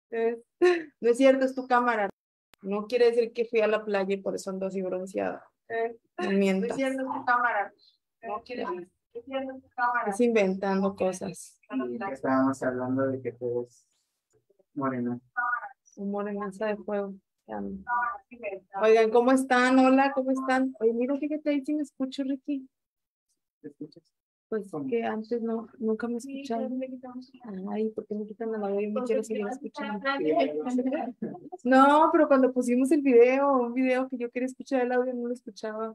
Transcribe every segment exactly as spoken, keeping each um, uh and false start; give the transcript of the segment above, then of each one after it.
Es- no es cierto, es tu cámara. No quiere decir que fui a la playa y por eso ando así bronceada. No No mientas. es cierto, es tu cámara. No quiere decir. Es cierto, es tu cámara. Es inventando cosas. Y que estábamos hablando de que tú eres morena. Humor en masa de fuego. Oigan, ¿cómo están? Hola, ¿cómo están? Oye, mira, fíjate ahí si me escucho, Ricky. ¿Te escuchas? Pues que antes no, nunca me escuchaban. Ay, ¿por qué me quitan el audio? Yo me quiero seguir escuchando. No, pero cuando pusimos el video, un video que yo quería escuchar el audio, no lo escuchaba.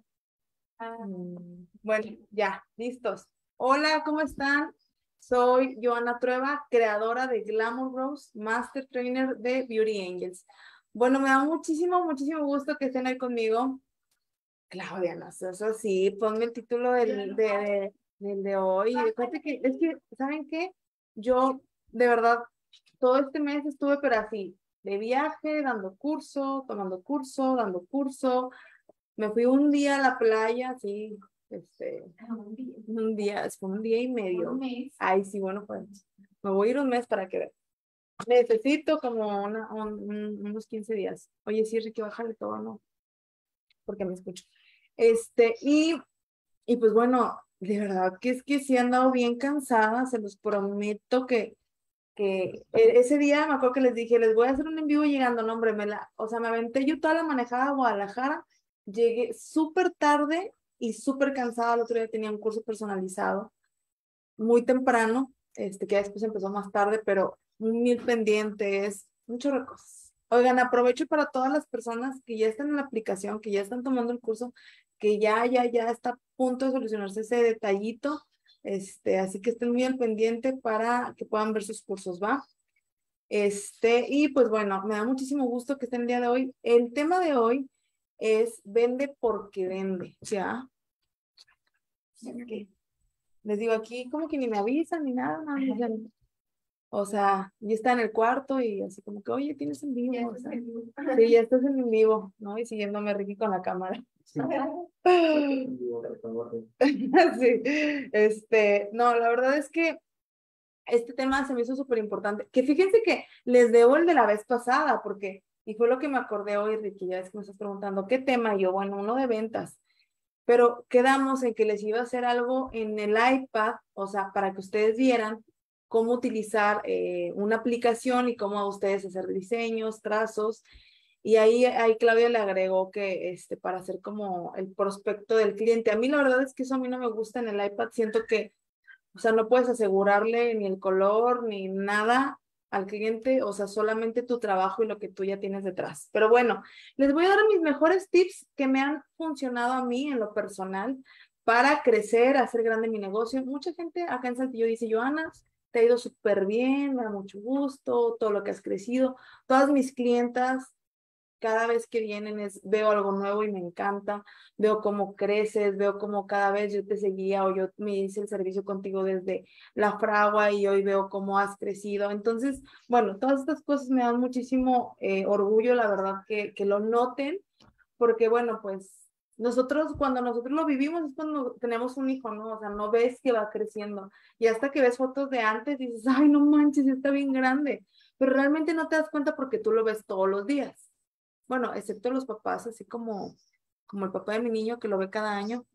Mm, Bueno, ya, listos. Hola, ¿cómo están? Soy Joana Trueba, creadora de Glamour Rose, Master Trainer de Beauty Angels. Bueno, me da muchísimo, muchísimo gusto que estén ahí conmigo. Claudia, no sé, eso sí, ponme el título del, de, de- del de hoy. Fíjate que, es que, ¿saben qué? Yo, de verdad, todo este mes estuve, pero así, de viaje, dando curso, tomando curso, dando curso. Me fui un día a la playa, sí, este, un día, fue un día y medio. Ay, sí, bueno, pues, me voy a ir un mes para que vean. Necesito como una, un- un- unos quince días. Oye, sí, Ricky, bájale todo, ¿no? Porque me escucho. Este, y, y pues bueno, de verdad que es que sí he andado bien cansada, se los prometo que, que e- ese día me acuerdo que les dije, les voy a hacer un en vivo llegando, no, hombre, me la, o sea, me aventé yo toda la manejada a Guadalajara, llegué súper tarde y súper cansada, el otro día tenía un curso personalizado, muy temprano, este, que después empezó más tarde, pero mil pendientes, muchas cosas. Oigan, aprovecho para todas las personas que ya están en la aplicación, que ya están tomando el curso, que ya, ya, ya está a punto de solucionarse ese detallito, este, así que estén muy al pendiente para que puedan ver sus cursos, ¿va? Este, y pues bueno, me da muchísimo gusto que estén el día de hoy. El tema de hoy es vende porque vende, ¿ya? Ok. Les digo aquí, como que ni me avisan ni nada, nada, me dicen, o sea, ya está en el cuarto y así como que, oye, tienes en vivo, o sea, sí, ya estás en vivo, ¿no? Y siguiéndome Ricky con la cámara. Sí. Sí, este, no, la verdad es que este tema se me hizo súper importante, que fíjense que les debo el de la vez pasada, porque, y fue lo que me acordé hoy, Ricky, ya es que me estás preguntando, ¿qué tema? Y yo, bueno, uno de ventas, pero quedamos en que les iba a hacer algo en el iPad, o sea, para que ustedes vieran cómo utilizar eh, una aplicación y cómo a ustedes hacer diseños, trazos, y ahí, ahí Claudia le agregó que este, para hacer como el prospecto del cliente. A mí la verdad es que eso a mí no me gusta en el iPad, siento que, o sea, no puedes asegurarle ni el color ni nada al cliente, o sea, solamente tu trabajo y lo que tú ya tienes detrás. Pero bueno, les voy a dar mis mejores tips que me han funcionado a mí en lo personal para crecer, hacer grande mi negocio. Mucha gente acá en Saltillo dice, Joana, te ha ido súper bien, me da mucho gusto, todo lo que has crecido. Todas mis clientas cada vez que vienen es, veo algo nuevo y me encanta, veo cómo creces, veo cómo cada vez yo te seguía o yo me hice el servicio contigo desde la fragua y hoy veo cómo has crecido. Entonces, bueno, todas estas cosas me dan muchísimo eh, orgullo, la verdad, que, que lo noten, porque bueno, pues nosotros, cuando nosotros lo vivimos es cuando tenemos un hijo, ¿no? O sea, no ves que va creciendo y hasta que ves fotos de antes dices, ay, no manches, está bien grande, pero realmente no te das cuenta porque tú lo ves todos los días. Bueno, excepto los papás, así como, como el papá de mi niño que lo ve cada año,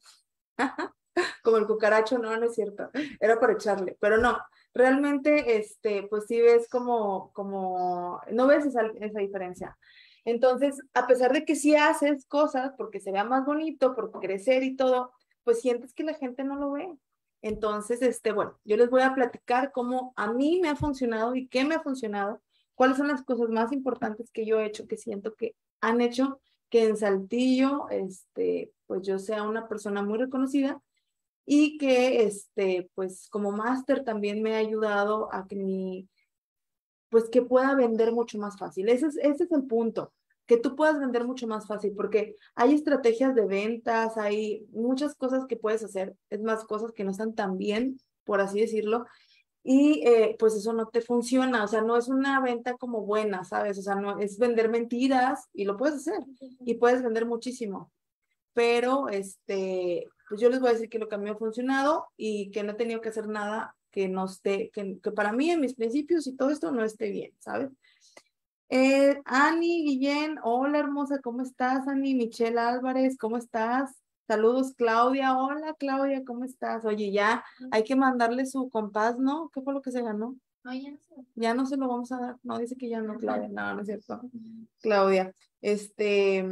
como el cucaracho, no, no es cierto, era para echarle, pero no, realmente, este, pues sí ves como, como, no ves esa, esa diferencia. Entonces, a pesar de que sí haces cosas porque se vea más bonito, por crecer y todo, pues sientes que la gente no lo ve. Entonces, este, bueno, yo les voy a platicar cómo a mí me ha funcionado y qué me ha funcionado, cuáles son las cosas más importantes que yo he hecho, que siento que han hecho que en Saltillo, este, pues yo sea una persona muy reconocida y que, este, pues como máster también me ha ayudado a que mi, pues que pueda vender mucho más fácil. Ese es, ese es el punto, que tú puedas vender mucho más fácil, porque hay estrategias de ventas, hay muchas cosas que puedes hacer, es más, cosas que no están tan bien, por así decirlo, y eh, pues eso no te funciona, o sea, no es una venta como buena, ¿sabes? O sea, no es vender mentiras y lo puedes hacer y puedes vender muchísimo, pero este, pues yo les voy a decir que lo que a mí me ha funcionado y que no he tenido que hacer nada que no esté, que, que para mí en mis principios y todo esto no esté bien, ¿sabes? Eh, Ani Guillén, hola hermosa, ¿cómo estás, Ani? Michelle Álvarez, ¿cómo estás? Saludos, Claudia, hola Claudia, ¿cómo estás? Oye, ya hay que mandarle su compás, ¿no? ¿Qué fue lo que se ganó? No, ya no sé. Ya no se lo vamos a dar, no, dice que ya no, Claudia, no, no es cierto. Claudia, este,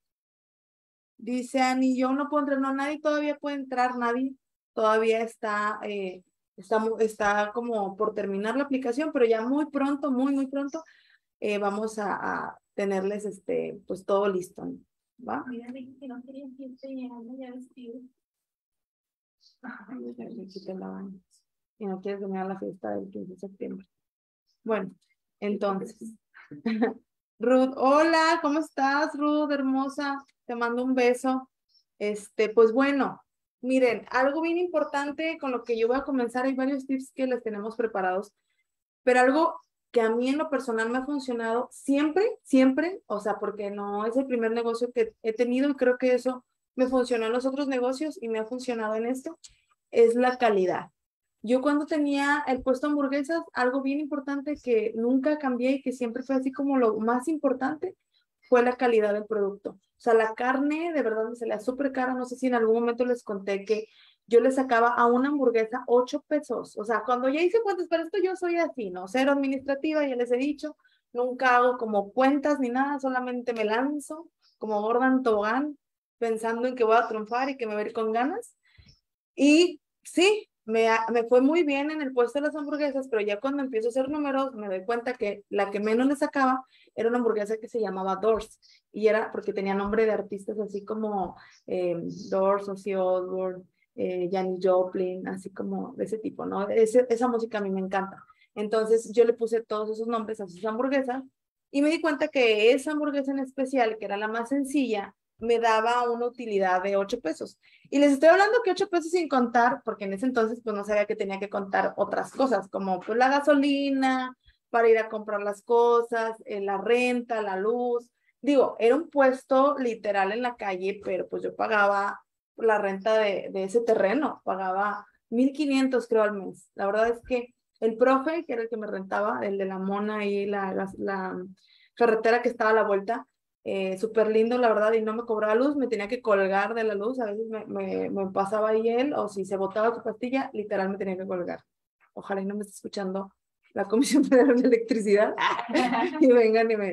dice Ani, yo no puedo entrar, no, nadie todavía puede entrar, nadie todavía está, eh, está, mu- está como por terminar la aplicación, pero ya muy pronto, muy, muy pronto eh, vamos a, a tenerles este, pues todo listo, ¿va? Mira, Ricky, que no quería irte llegando ya vestido. Ay, ya le quité la baña. Y no quieres venir a la fiesta del quince de septiembre. Bueno, entonces. Ruth, hola, ¿cómo estás, Ruth, hermosa? Te mando un beso. Este, pues bueno, miren, algo bien importante con lo que yo voy a comenzar, hay varios tips que les tenemos preparados, pero algo que a mí en lo personal me ha funcionado siempre, siempre, o sea, porque no es el primer negocio que he tenido y creo que eso me funcionó en los otros negocios y me ha funcionado en esto, es la calidad. Yo cuando tenía el puesto de hamburguesas, algo bien importante que nunca cambié y que siempre fue así como lo más importante, fue la calidad del producto. O sea, la carne de verdad me salía súper cara. No sé si en algún momento les conté que yo le sacaba a una hamburguesa ocho pesos. O sea, cuando ya hice cuentas, para esto yo soy así, ¿no? Cero administrativa, ya les he dicho. Nunca hago como cuentas ni nada, solamente me lanzo como Gordon Tobogán, pensando en que voy a triunfar y que me voy a ir con ganas. Y sí, me, me fue muy bien en el puesto de las hamburguesas, pero ya cuando empiezo a hacer números me doy cuenta que la que menos le sacaba era una hamburguesa que se llamaba Doors y era porque tenía nombre de artistas así como eh, Doors, Ozzy Osbourne, eh, Janis Joplin, así como de ese tipo, ¿no? Ese, esa música a mí me encanta. Entonces yo le puse todos esos nombres a sus hamburguesas y me di cuenta que esa hamburguesa en especial, que era la más sencilla, me daba una utilidad de ocho pesos. Y les estoy hablando que ocho pesos sin contar, porque en ese entonces pues no sabía que tenía que contar otras cosas, como pues la gasolina, para ir a comprar las cosas, eh, la renta, la luz. Digo, era un puesto literal en la calle, pero pues yo pagaba la renta de, de ese terreno, pagaba mil quinientos creo al mes. La verdad es que el profe, que era el que me rentaba, el de la mona y la, la, la carretera que estaba a la vuelta, eh, súper lindo, la verdad, y no me cobraba luz, me tenía que colgar de la luz, a veces me, me, me pasaba ahí él, o si se botaba su pastilla, literal me tenía que colgar. Ojalá y no me esté escuchando la Comisión Federal de Electricidad y vengan y me...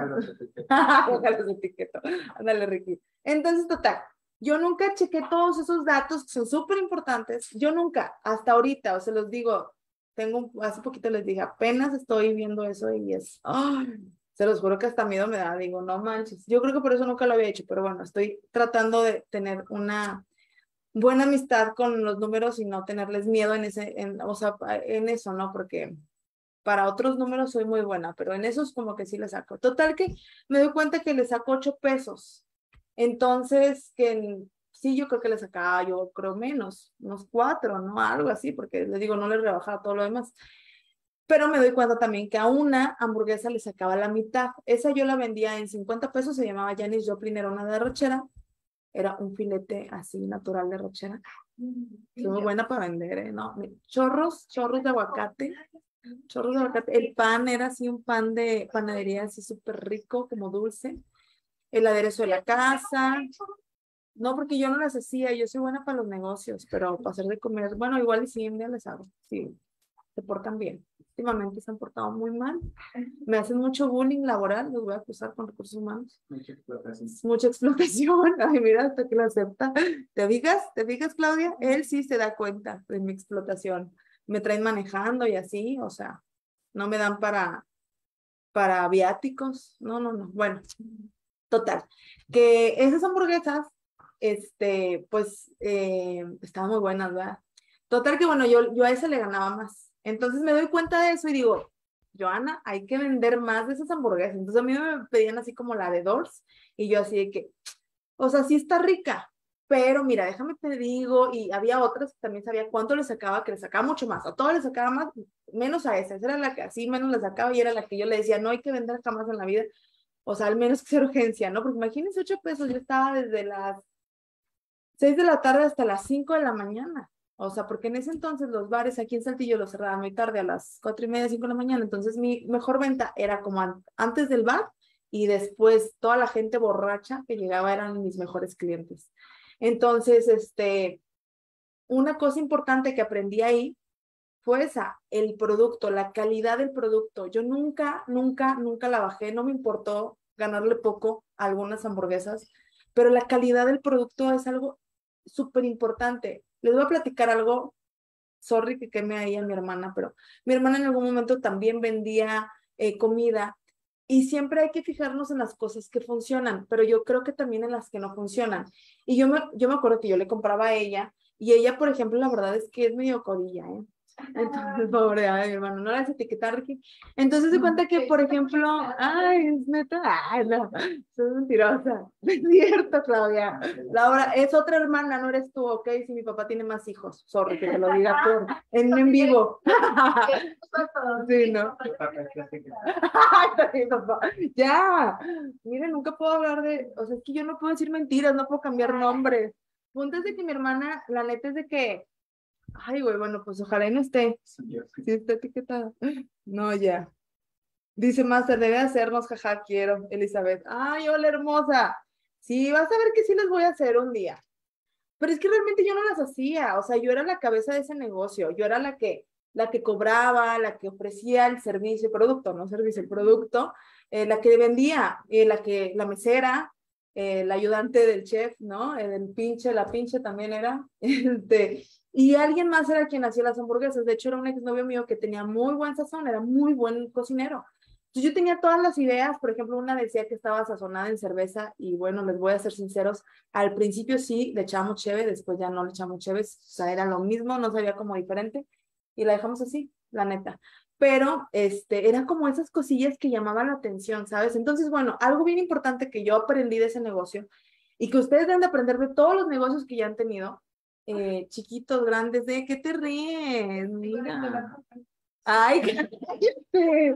Ojalá los etiqueto. Ándale, Ricky. Entonces, total, yo nunca chequé todos esos datos que son súper importantes, yo nunca, hasta ahorita, o se los digo, tengo, hace poquito les dije, apenas estoy viendo eso y es... ¡Oh! Se los juro que hasta miedo me da, digo, no manches. Yo creo que por eso nunca lo había hecho, pero bueno, estoy tratando de tener una buena amistad con los números y no tenerles miedo en ese, en, o sea, en eso, ¿no? Porque para otros números soy muy buena, pero en esos como que sí le saco. Total que me doy cuenta que le saco ocho pesos. Entonces, que en, sí, yo creo que le sacaba, yo creo menos, unos cuatro, ¿no? Algo así, porque les digo, no le rebajaba todo lo demás. Pero me doy cuenta también que a una hamburguesa le sacaba la mitad. Esa yo la vendía en cincuenta pesos, se llamaba Janis Joplin, era una de arrachera. Era un filete así natural de arrachera. Es muy buena para vender, ¿eh? No, chorros, chorros de aguacate. Chorros de aguacate. El pan era así un pan de panadería así súper rico, como dulce. El aderezo de la casa. No, porque yo no las hacía, yo soy buena para los negocios, pero para hacer de comer, bueno, igual y sí, un día les hago. Sí, se portan bien. Últimamente se han portado muy mal. Me hacen mucho bullying laboral, los voy a acusar con recursos humanos. Mucha explotación. Mucha explotación. Ay, mira, hasta que lo acepta. ¿Te fijas? ¿Te fijas, Claudia? Él sí se da cuenta de mi explotación. Me traen manejando y así, o sea, no me dan para, para viáticos. No, no, no. Bueno, total. Que esas hamburguesas, este, pues, eh, estaban muy buenas, ¿verdad? Total que, bueno, yo, yo a ese le ganaba más. Entonces me doy cuenta de eso y digo, Joana, hay que vender más de esas hamburguesas. Entonces a mí me pedían así como la de Doors y yo así de que, o sea, sí está rica, pero mira, déjame te digo, y había otras que también sabía cuánto le sacaba, que le sacaba mucho más, a todas le sacaba más, menos a esa, esa era la que así menos le sacaba y era la que yo le decía, no hay que vender jamás en la vida, o sea, al menos que sea urgencia, ¿no? Porque imagínense ocho pesos, yo estaba desde las seis de la tarde hasta las cinco de la mañana. O sea, porque en ese entonces los bares aquí en Saltillo los cerraban muy tarde, a las cuatro y media, cinco de la mañana. Entonces mi mejor venta era como an antes del bar y después toda la gente borracha que llegaba eran mis mejores clientes. Entonces, este, una cosa importante que aprendí ahí fue esa, el producto, la calidad del producto. Yo nunca, nunca, nunca la bajé, no me importó ganarle poco a algunas hamburguesas, pero la calidad del producto es algo súper importante. Les voy a platicar algo, sorry que queme ahí a mi hermana, pero mi hermana en algún momento también vendía eh, comida y siempre hay que fijarnos en las cosas que funcionan, pero yo creo que también en las que no funcionan. Y yo me, yo me acuerdo que yo le compraba a ella y ella, por ejemplo, la verdad es que es medio codilla, ¿eh? Entonces, pobre, ay, mi hermano, no la haces etiquetar, Ricky. Entonces se cuenta que, por ejemplo, ay, es neta, ay, no, soy mentirosa. Es cierto, Claudia. Laura, es otra hermana, no eres tú, ¿ok? Si mi papá tiene más hijos, sorry que te lo diga por, en, en vivo. Sí, ¿no? Ay, papá. Ya, miren, nunca puedo hablar de, o sea, es que yo no puedo decir mentiras, no puedo cambiar nombres. Punto es de que mi hermana, la neta es de que ay, güey, bueno, pues ojalá y no esté. Sí, está etiquetada. No, ya. Dice Master, debe hacernos, jaja, quiero, Elizabeth. Ay, hola, hermosa. Sí, vas a ver que sí les voy a hacer un día. Pero es que realmente yo no las hacía. O sea, yo era la cabeza de ese negocio. Yo era la que, la que cobraba, la que ofrecía el servicio, el producto, no servicio, el producto, eh, la que vendía, eh, la que, la mesera, eh, la ayudante del chef, ¿no? El, el pinche, la pinche también era. Este, y alguien más era quien hacía las hamburguesas. De hecho, era un exnovio mío que tenía muy buen sazón, era muy buen cocinero. Entonces yo tenía todas las ideas, por ejemplo, una decía que estaba sazonada en cerveza y bueno, les voy a ser sinceros, al principio sí le echábamos cheve, después ya no le echamos cheve, o sea, era lo mismo, no sabía como diferente y la dejamos así, la neta. Pero este, era como esas cosillas que llamaban la atención, ¿sabes? Entonces, bueno, algo bien importante que yo aprendí de ese negocio y que ustedes deben de aprender de todos los negocios que ya han tenido, eh, chiquitos, grandes, ¿de qué te ríes? Mira. Ay, cállate.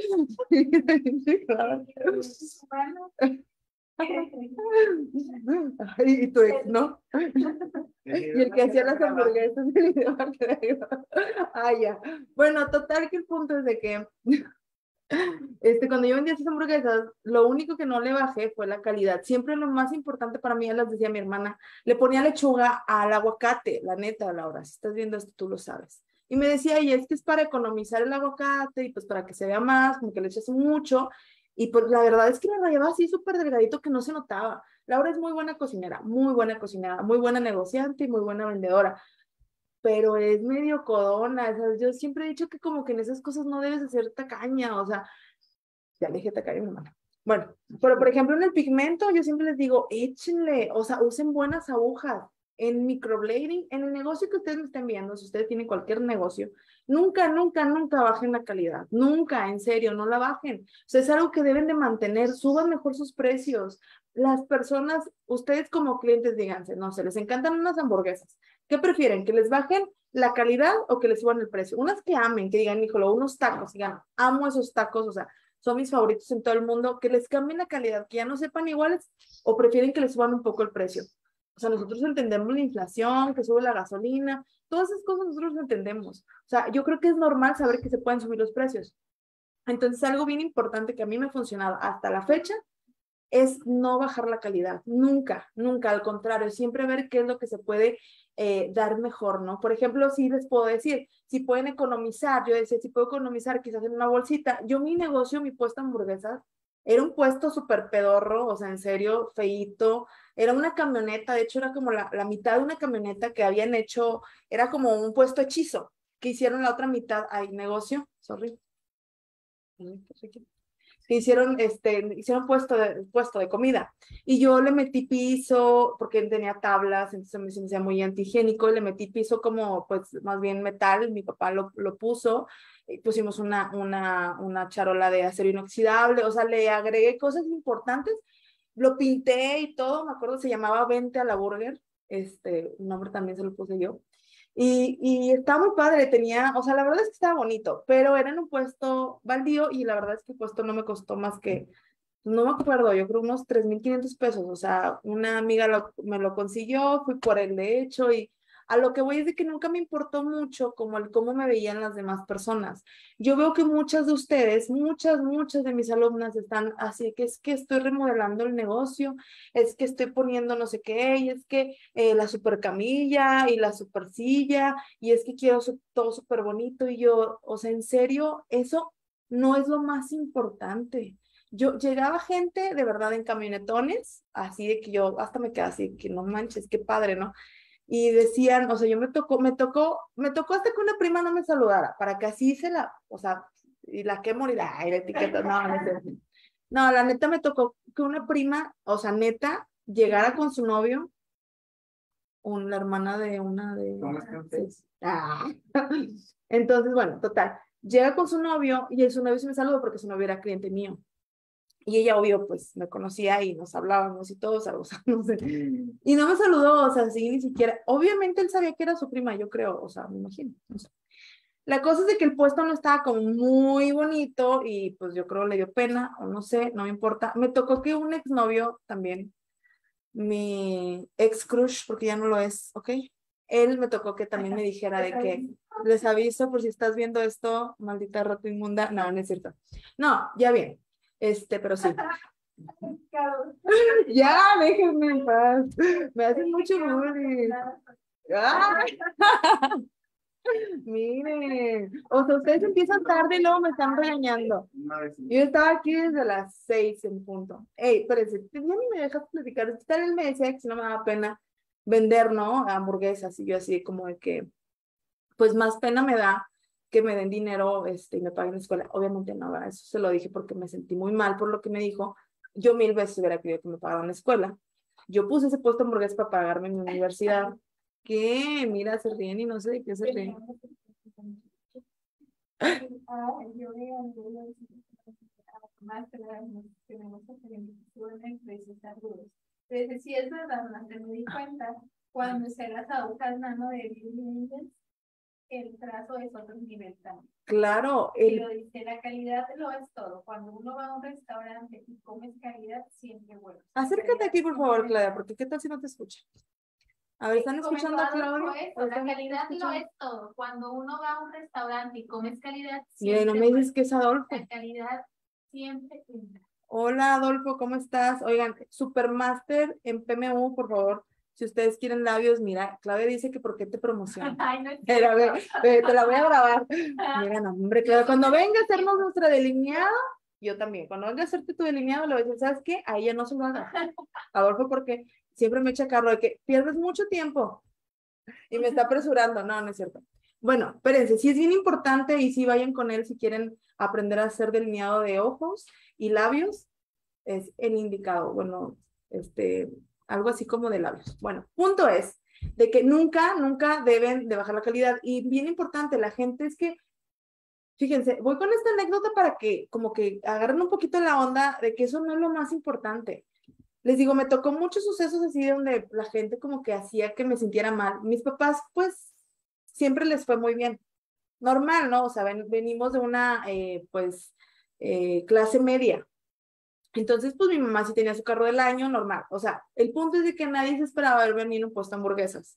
Ay, y tu ex, ¿no? Y el que hacía las hamburguesas. Ah, ya. Bueno, total que el punto es de que este, cuando yo vendía esas hamburguesas, lo único que no le bajé fue la calidad. Siempre lo más importante para mí, ya las decía mi hermana, le ponía lechuga al aguacate, la neta, Laura, si estás viendo esto, tú lo sabes. Y me decía, y es que es para economizar el aguacate y pues para que se vea más, como que le echas mucho. Y pues la verdad es que me rayaba así súper delgadito que no se notaba. Laura es muy buena cocinera, muy buena cocinera, muy buena negociante y muy buena vendedora, pero es medio codona. O sea, yo siempre he dicho que como que en esas cosas no debes hacer tacaña, o sea, ya le dije tacaña a mi hermana. Bueno, pero por ejemplo en el pigmento yo siempre les digo, échenle, o sea, usen buenas agujas. En microblading, en el negocio que ustedes me estén viendo, si ustedes tienen cualquier negocio, nunca, nunca, nunca bajen la calidad, nunca, en serio, no la bajen. O sea, es algo que deben de mantener, suban mejor sus precios. Las personas, ustedes como clientes, díganse, no sé, les encantan unas hamburguesas. ¿Qué prefieren? ¿Que les bajen la calidad o que les suban el precio? Unas que amen, que digan, híjole, unos tacos, digan, amo esos tacos, o sea, son mis favoritos en todo el mundo, que les cambien la calidad, que ya no sepan iguales, o prefieren que les suban un poco el precio. O sea, nosotros entendemos la inflación, que sube la gasolina, todas esas cosas nosotros lo entendemos. O sea, yo creo que es normal saber que se pueden subir los precios. Entonces, algo bien importante que a mí me ha funcionado hasta la fecha es no bajar la calidad, nunca, nunca, al contrario, siempre ver qué es lo que se puede eh, dar mejor, ¿no? Por ejemplo, sí les puedo decir, si pueden economizar, yo decía, si puedo economizar quizás en una bolsita, yo mi negocio, mi puesto de hamburguesas, era un puesto súper pedorro, o sea, en serio, feíto, era una camioneta, de hecho era como la, la mitad de una camioneta que habían hecho, era como un puesto hechizo, que hicieron la otra mitad, ay, negocio, sorry, que hicieron, este, hicieron puesto de, puesto de comida. Y yo le metí piso, porque tenía tablas, entonces me, se me hacía muy antihigiénico, y le metí piso como, pues, más bien metal, mi papá lo, lo puso, y pusimos una, una, una charola de acero inoxidable, o sea, le agregué cosas importantes, lo pinté y todo, me acuerdo, se llamaba Vente a la Burger, este, un nombre también se lo puse yo. Y, y estaba muy padre, tenía, o sea, la verdad es que estaba bonito, pero era en un puesto baldío y la verdad es que el puesto no me costó más que, no me acuerdo, yo creo unos tres mil quinientos pesos, o sea, una amiga lo, me lo consiguió, fui por el de hecho y, A lo que voy es de que nunca me importó mucho como el cómo me veían las demás personas. Yo veo que muchas de ustedes, muchas, muchas de mis alumnas están así, que es que estoy remodelando el negocio, es que estoy poniendo no sé qué, y es que eh, la super camilla y la super silla, y es que quiero su- todo súper bonito, y yo, o sea, en serio, eso no es lo más importante. Yo llegaba gente de verdad en camionetones, así de que yo hasta me quedaba así, que no manches, qué padre, ¿no? Y decían, o sea, yo me tocó, me tocó, me tocó hasta que una prima no me saludara, para que así se la, o sea, y la que morirá, ay, la etiqueta, no, no sé. No, la neta me tocó que una prima, o sea, neta, llegara con su novio, un, la hermana de una de... ¿Cómo es que usted? Sí. Ah. Entonces, bueno, total, llega con su novio y su novio se me saludó porque su novio era cliente mío. Y ella, obvio, pues me conocía y nos hablábamos y todos, o sea, no sé. Y no me saludó, o sea, sí, ni siquiera. Obviamente él sabía que era su prima, yo creo, o sea, me imagino. No sé. La cosa es de que el puesto no estaba como muy bonito y pues yo creo le dio pena, o no sé, no me importa. Me tocó que un exnovio también, mi ex crush, porque ya no lo es, ¿ok? Él me tocó que también me dijera de que les aviso por si estás viendo esto, maldita rata inmunda. No, no es cierto. No, ya bien. Este, pero sí. Ya, déjenme en paz. Me hacen mucho bullying. Ay, miren. O sea, ustedes empiezan tarde y luego me están regañando. Una vez Yo estaba aquí desde las seis en punto. Ey, espérense, ya ni me dejas platicar. Tal él me decía que si no me daba pena vender, ¿no? Hamburguesas. Y yo así como de que, pues más pena me da que me den dinero este, y me paguen la escuela. Obviamente no, ¿verdad? Eso se lo dije porque me sentí muy mal por lo que me dijo. Yo mil veces hubiera querido que me pagaran la escuela. Yo puse ese puesto de hamburguesas para pagarme mi universidad. ¿Qué? Mira, se ríen y no sé de qué se ríen. Ah, yo veo, yo veo, más que nada, nos tenemos que hacer en empresas saludos. Entonces, sí es verdad, no me di cuenta, cuando se las agujas nano de Bill, el trazo es otro nivel también. Claro, Y el, lo dice, la calidad lo es todo. Cuando uno va a un restaurante y comes calidad, siempre bueno. acércate aquí, por favor, Claudia, porque ¿qué tal si no te escucha? A ver, ¿están escuchando a Claudia? Eso, la calidad lo es todo. Cuando uno va a un restaurante y comes calidad, Mira, no me dices que es Adolfo. la calidad siempre entra. Hola, Adolfo, ¿cómo estás? Oigan, Supermaster en P M U, por favor. Si ustedes quieren labios, mira, Claudia dice que por qué te promociona. Ay, no es Mira, ve, ve, te la voy a grabar. Mira, no, hombre, Claudia, cuando venga a hacernos nuestra delineado, yo también, cuando venga a hacerte tu delineado, le voy a decir, ¿sabes qué? A ella no se lo haga. Adolfo, porque siempre me echa carro de que pierdes mucho tiempo y me está apresurando. No, no es cierto. Bueno, espérense, sí es bien importante y sí vayan con él si quieren aprender a hacer delineado de ojos y labios, es el indicado. Bueno, este, algo así como de labios. Bueno, punto es de que nunca, nunca deben de bajar la calidad. Y bien importante, la gente es que, fíjense, voy con esta anécdota para que como que agarren un poquito la onda de que eso no es lo más importante. Les digo, me tocó muchos sucesos así donde la gente como que hacía que me sintiera mal. Mis papás, pues, siempre les fue muy bien. Normal, ¿no? O sea, ven, venimos de una, eh, pues, eh, clase media. Entonces, pues mi mamá sí tenía su carro del año, normal. O sea, el punto es de que nadie se esperaba ver venir un puesto de hamburguesas.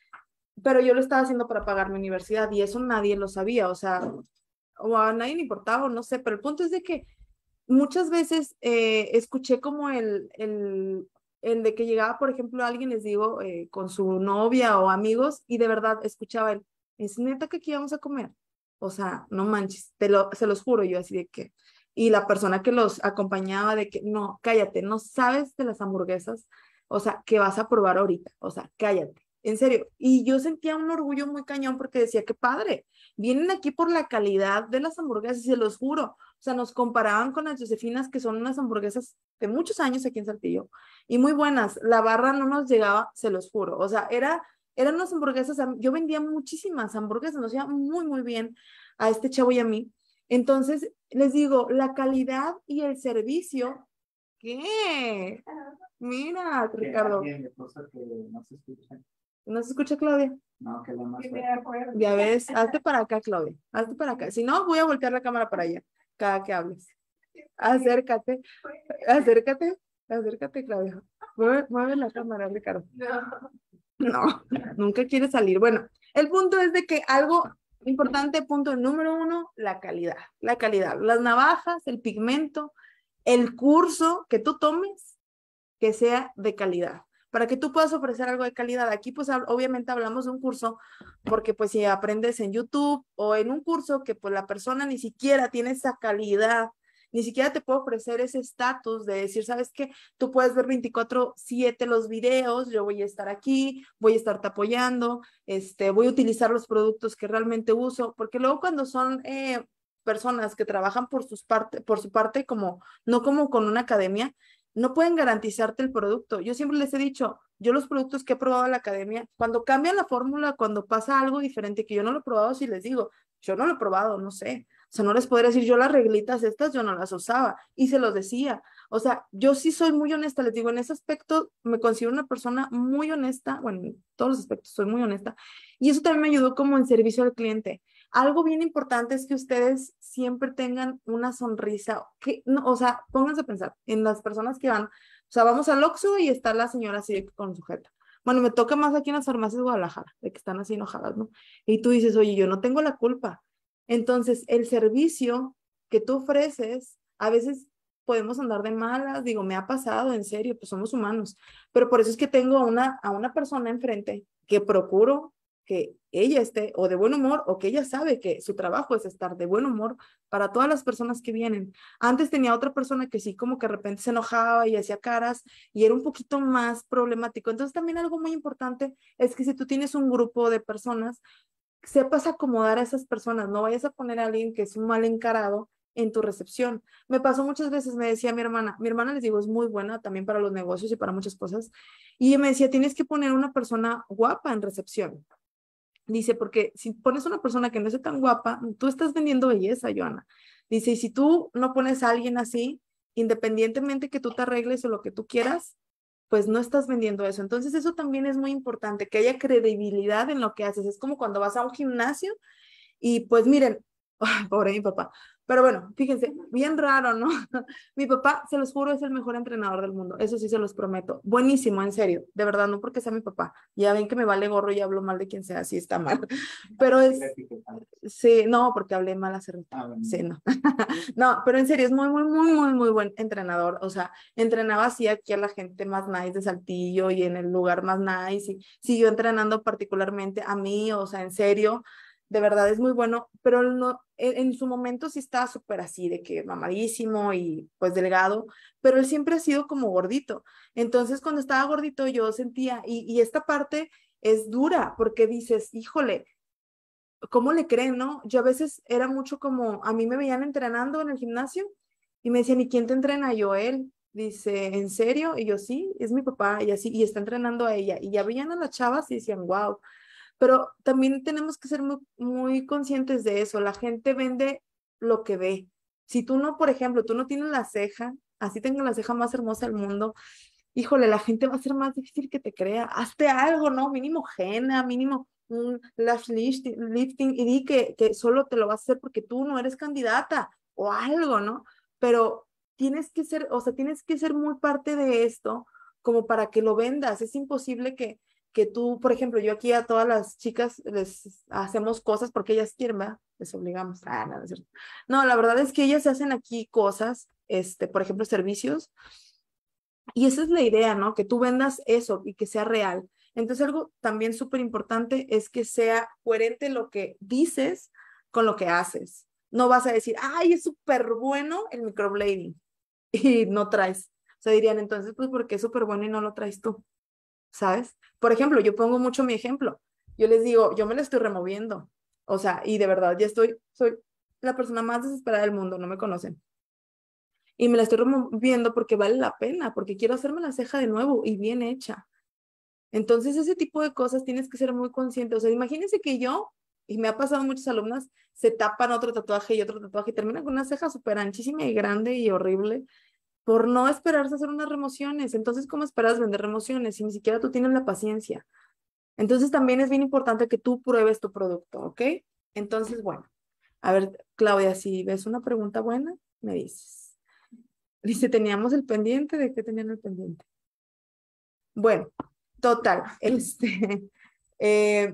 Pero yo lo estaba haciendo para pagar mi universidad y eso nadie lo sabía. O sea, o a nadie le importaba, o no sé. Pero el punto es de que muchas veces eh, escuché como el, el, el de que llegaba, por ejemplo, alguien, les digo, eh, con su novia o amigos y de verdad escuchaba el, es neta que aquí vamos a comer. O sea, no manches, te lo, se los juro yo así de que, y la persona que los acompañaba de que, no, cállate, no sabes de las hamburguesas, o sea, que vas a probar ahorita, o sea, cállate, en serio. Y yo sentía un orgullo muy cañón porque decía, qué padre, vienen aquí por la calidad de las hamburguesas, y se los juro. O sea, nos comparaban con las Josefinas, que son unas hamburguesas de muchos años aquí en Saltillo, y muy buenas. La barra no nos llegaba, se los juro. O sea, era, eran unas hamburguesas, yo vendía muchísimas hamburguesas, nos iba muy, muy bien a este chavo y a mí. Entonces, les digo, la calidad y el servicio, ¿qué? Mira, Ricardo. No se escucha. ¿No se escucha, Claudia? No, que la más Ya ves, hazte para acá, Claudia, hazte para acá. Si no, voy a voltear la cámara para allá, cada que hables. Acércate, acércate, acércate, Claudia. Mueve, mueve la cámara, Ricardo. No. No, nunca quiere salir. Bueno, el punto es de que algo importante, punto número uno, la calidad. La calidad. Las navajas, el pigmento, el curso que tú tomes, que sea de calidad. Para que tú puedas ofrecer algo de calidad. Aquí pues obviamente hablamos de un curso, porque pues si aprendes en YouTube o en un curso que pues la persona ni siquiera tiene esa calidad, ni siquiera te puede ofrecer ese estatus de decir, ¿sabes qué? Tú puedes ver veinticuatro siete los videos, yo voy a estar aquí, voy a estarte apoyando, este, voy a utilizar los productos que realmente uso, porque luego cuando son eh, personas que trabajan por, sus parte, por su parte, como, no como con una academia, no pueden garantizarte el producto. Yo siempre les he dicho, yo los productos que he probado en la academia, cuando cambian la fórmula, cuando pasa algo diferente que yo no lo he probado, sí les digo, yo no lo he probado, no sé. O sea, no les podría decir, yo las reglitas estas, yo no las usaba. Y se los decía. O sea, yo sí soy muy honesta, les digo, en ese aspecto me considero una persona muy honesta, bueno, en todos los aspectos soy muy honesta. Y eso también me ayudó como en servicio al cliente. Algo bien importante es que ustedes siempre tengan una sonrisa, que, no, o sea, pónganse a pensar en las personas que van, o sea, vamos al Oxxo y está la señora así con sujeta. Bueno, me toca más aquí en las farmacias de Guadalajara, de que están así enojadas, ¿no? Y tú dices, oye, yo no tengo la culpa. Entonces, el servicio que tú ofreces, a veces podemos andar de malas, digo, me ha pasado, en serio, pues somos humanos, pero por eso es que tengo a una, a una persona enfrente que procuro que ella esté o de buen humor o que ella sabe que su trabajo es estar de buen humor para todas las personas que vienen. Antes tenía otra persona que sí como que de repente se enojaba y hacía caras y era un poquito más problemático. Entonces también algo muy importante es que si tú tienes un grupo de personas, sepas acomodar a esas personas, no vayas a poner a alguien que es un mal encarado en tu recepción. Me pasó muchas veces, me decía mi hermana, mi hermana les digo, es muy buena también para los negocios y para muchas cosas, y me decía, tienes que poner una persona guapa en recepción. Dice, porque si pones una persona que no es tan guapa, tú estás vendiendo belleza, Joana. Dice, y si tú no pones a alguien así, independientemente que tú te arregles o lo que tú quieras, pues no estás vendiendo eso. Entonces eso también es muy importante, que haya credibilidad en lo que haces. Es como cuando vas a un gimnasio y pues miren, ay, pobre mi papá. Pero bueno, fíjense, bien raro, ¿no? Mi papá, se los juro, es el mejor entrenador del mundo. Eso sí se los prometo. Buenísimo, en serio. De verdad, no porque sea mi papá. Ya ven que me vale gorro y hablo mal de quien sea, así está mal. Pero es, sí, no, porque hablé mal hace rato. Ah, bueno. Sí, no. No, pero en serio, es muy, muy, muy, muy, muy buen entrenador. O sea, entrenaba así aquí a la gente más nice de Saltillo y en el lugar más nice. Y siguió entrenando particularmente a mí, o sea, en serio de verdad es muy bueno, pero no, en, en su momento sí estaba súper así, de que mamadísimo y pues delgado, pero él siempre ha sido como gordito. Entonces cuando estaba gordito yo sentía, y, y esta parte es dura, porque dices, híjole, ¿cómo le creen, no? Yo a veces era mucho como, a mí me veían entrenando en el gimnasio y me decían, ¿y quién te entrena? Yo, él. Dice, ¿en serio? Y yo, sí, es mi papá, y así, y está entrenando a ella. Y ya veían a las chavas y decían, wow. Pero también tenemos que ser muy, muy conscientes de eso. La gente vende lo que ve. Si tú no, por ejemplo, tú no tienes la ceja, así tengas la ceja más hermosa del mundo, híjole, la gente va a ser más difícil que te crea. Hazte algo, ¿no? Mínimo henna, mínimo un lash lifting, lifting y di que, que solo te lo vas a hacer porque tú no eres candidata o algo, ¿no? Pero tienes que ser, o sea, tienes que ser muy parte de esto como para que lo vendas. Es imposible que, que tú, por ejemplo, yo aquí a todas las chicas les hacemos cosas porque ellas quieren, ¿verdad? Les obligamos. Ah, no, no, es cierto. No, la verdad es que ellas hacen aquí cosas, este, por ejemplo, servicios, y esa es la idea, ¿no? Que tú vendas eso y que sea real. Entonces, algo también súper importante es que sea coherente lo que dices con lo que haces. No vas a decir, ay, es súper bueno el microblading y no traes. O sea, dirían entonces, pues, ¿por qué es súper bueno y no lo traes tú? ¿Sabes? Por ejemplo, yo pongo mucho mi ejemplo. Yo les digo, yo me lo estoy removiendo. O sea, y de verdad, ya estoy, soy la persona más desesperada del mundo, no me conocen. Y me la estoy removiendo porque vale la pena, porque quiero hacerme la ceja de nuevo y bien hecha. Entonces, ese tipo de cosas tienes que ser muy consciente. O sea, imagínense que yo, y me ha pasado a muchas alumnas, se tapan otro tatuaje y otro tatuaje y terminan con una ceja súper anchísima y grande y horrible por no esperarse a hacer unas remociones. Entonces, ¿cómo esperas vender remociones si ni siquiera tú tienes la paciencia? Entonces, también es bien importante que tú pruebes tu producto, ¿ok? Entonces, bueno, a ver, Claudia, si ves una pregunta buena, me dices. Dice, teníamos el pendiente, ¿de qué tenían el pendiente? Bueno, Total, este, eh,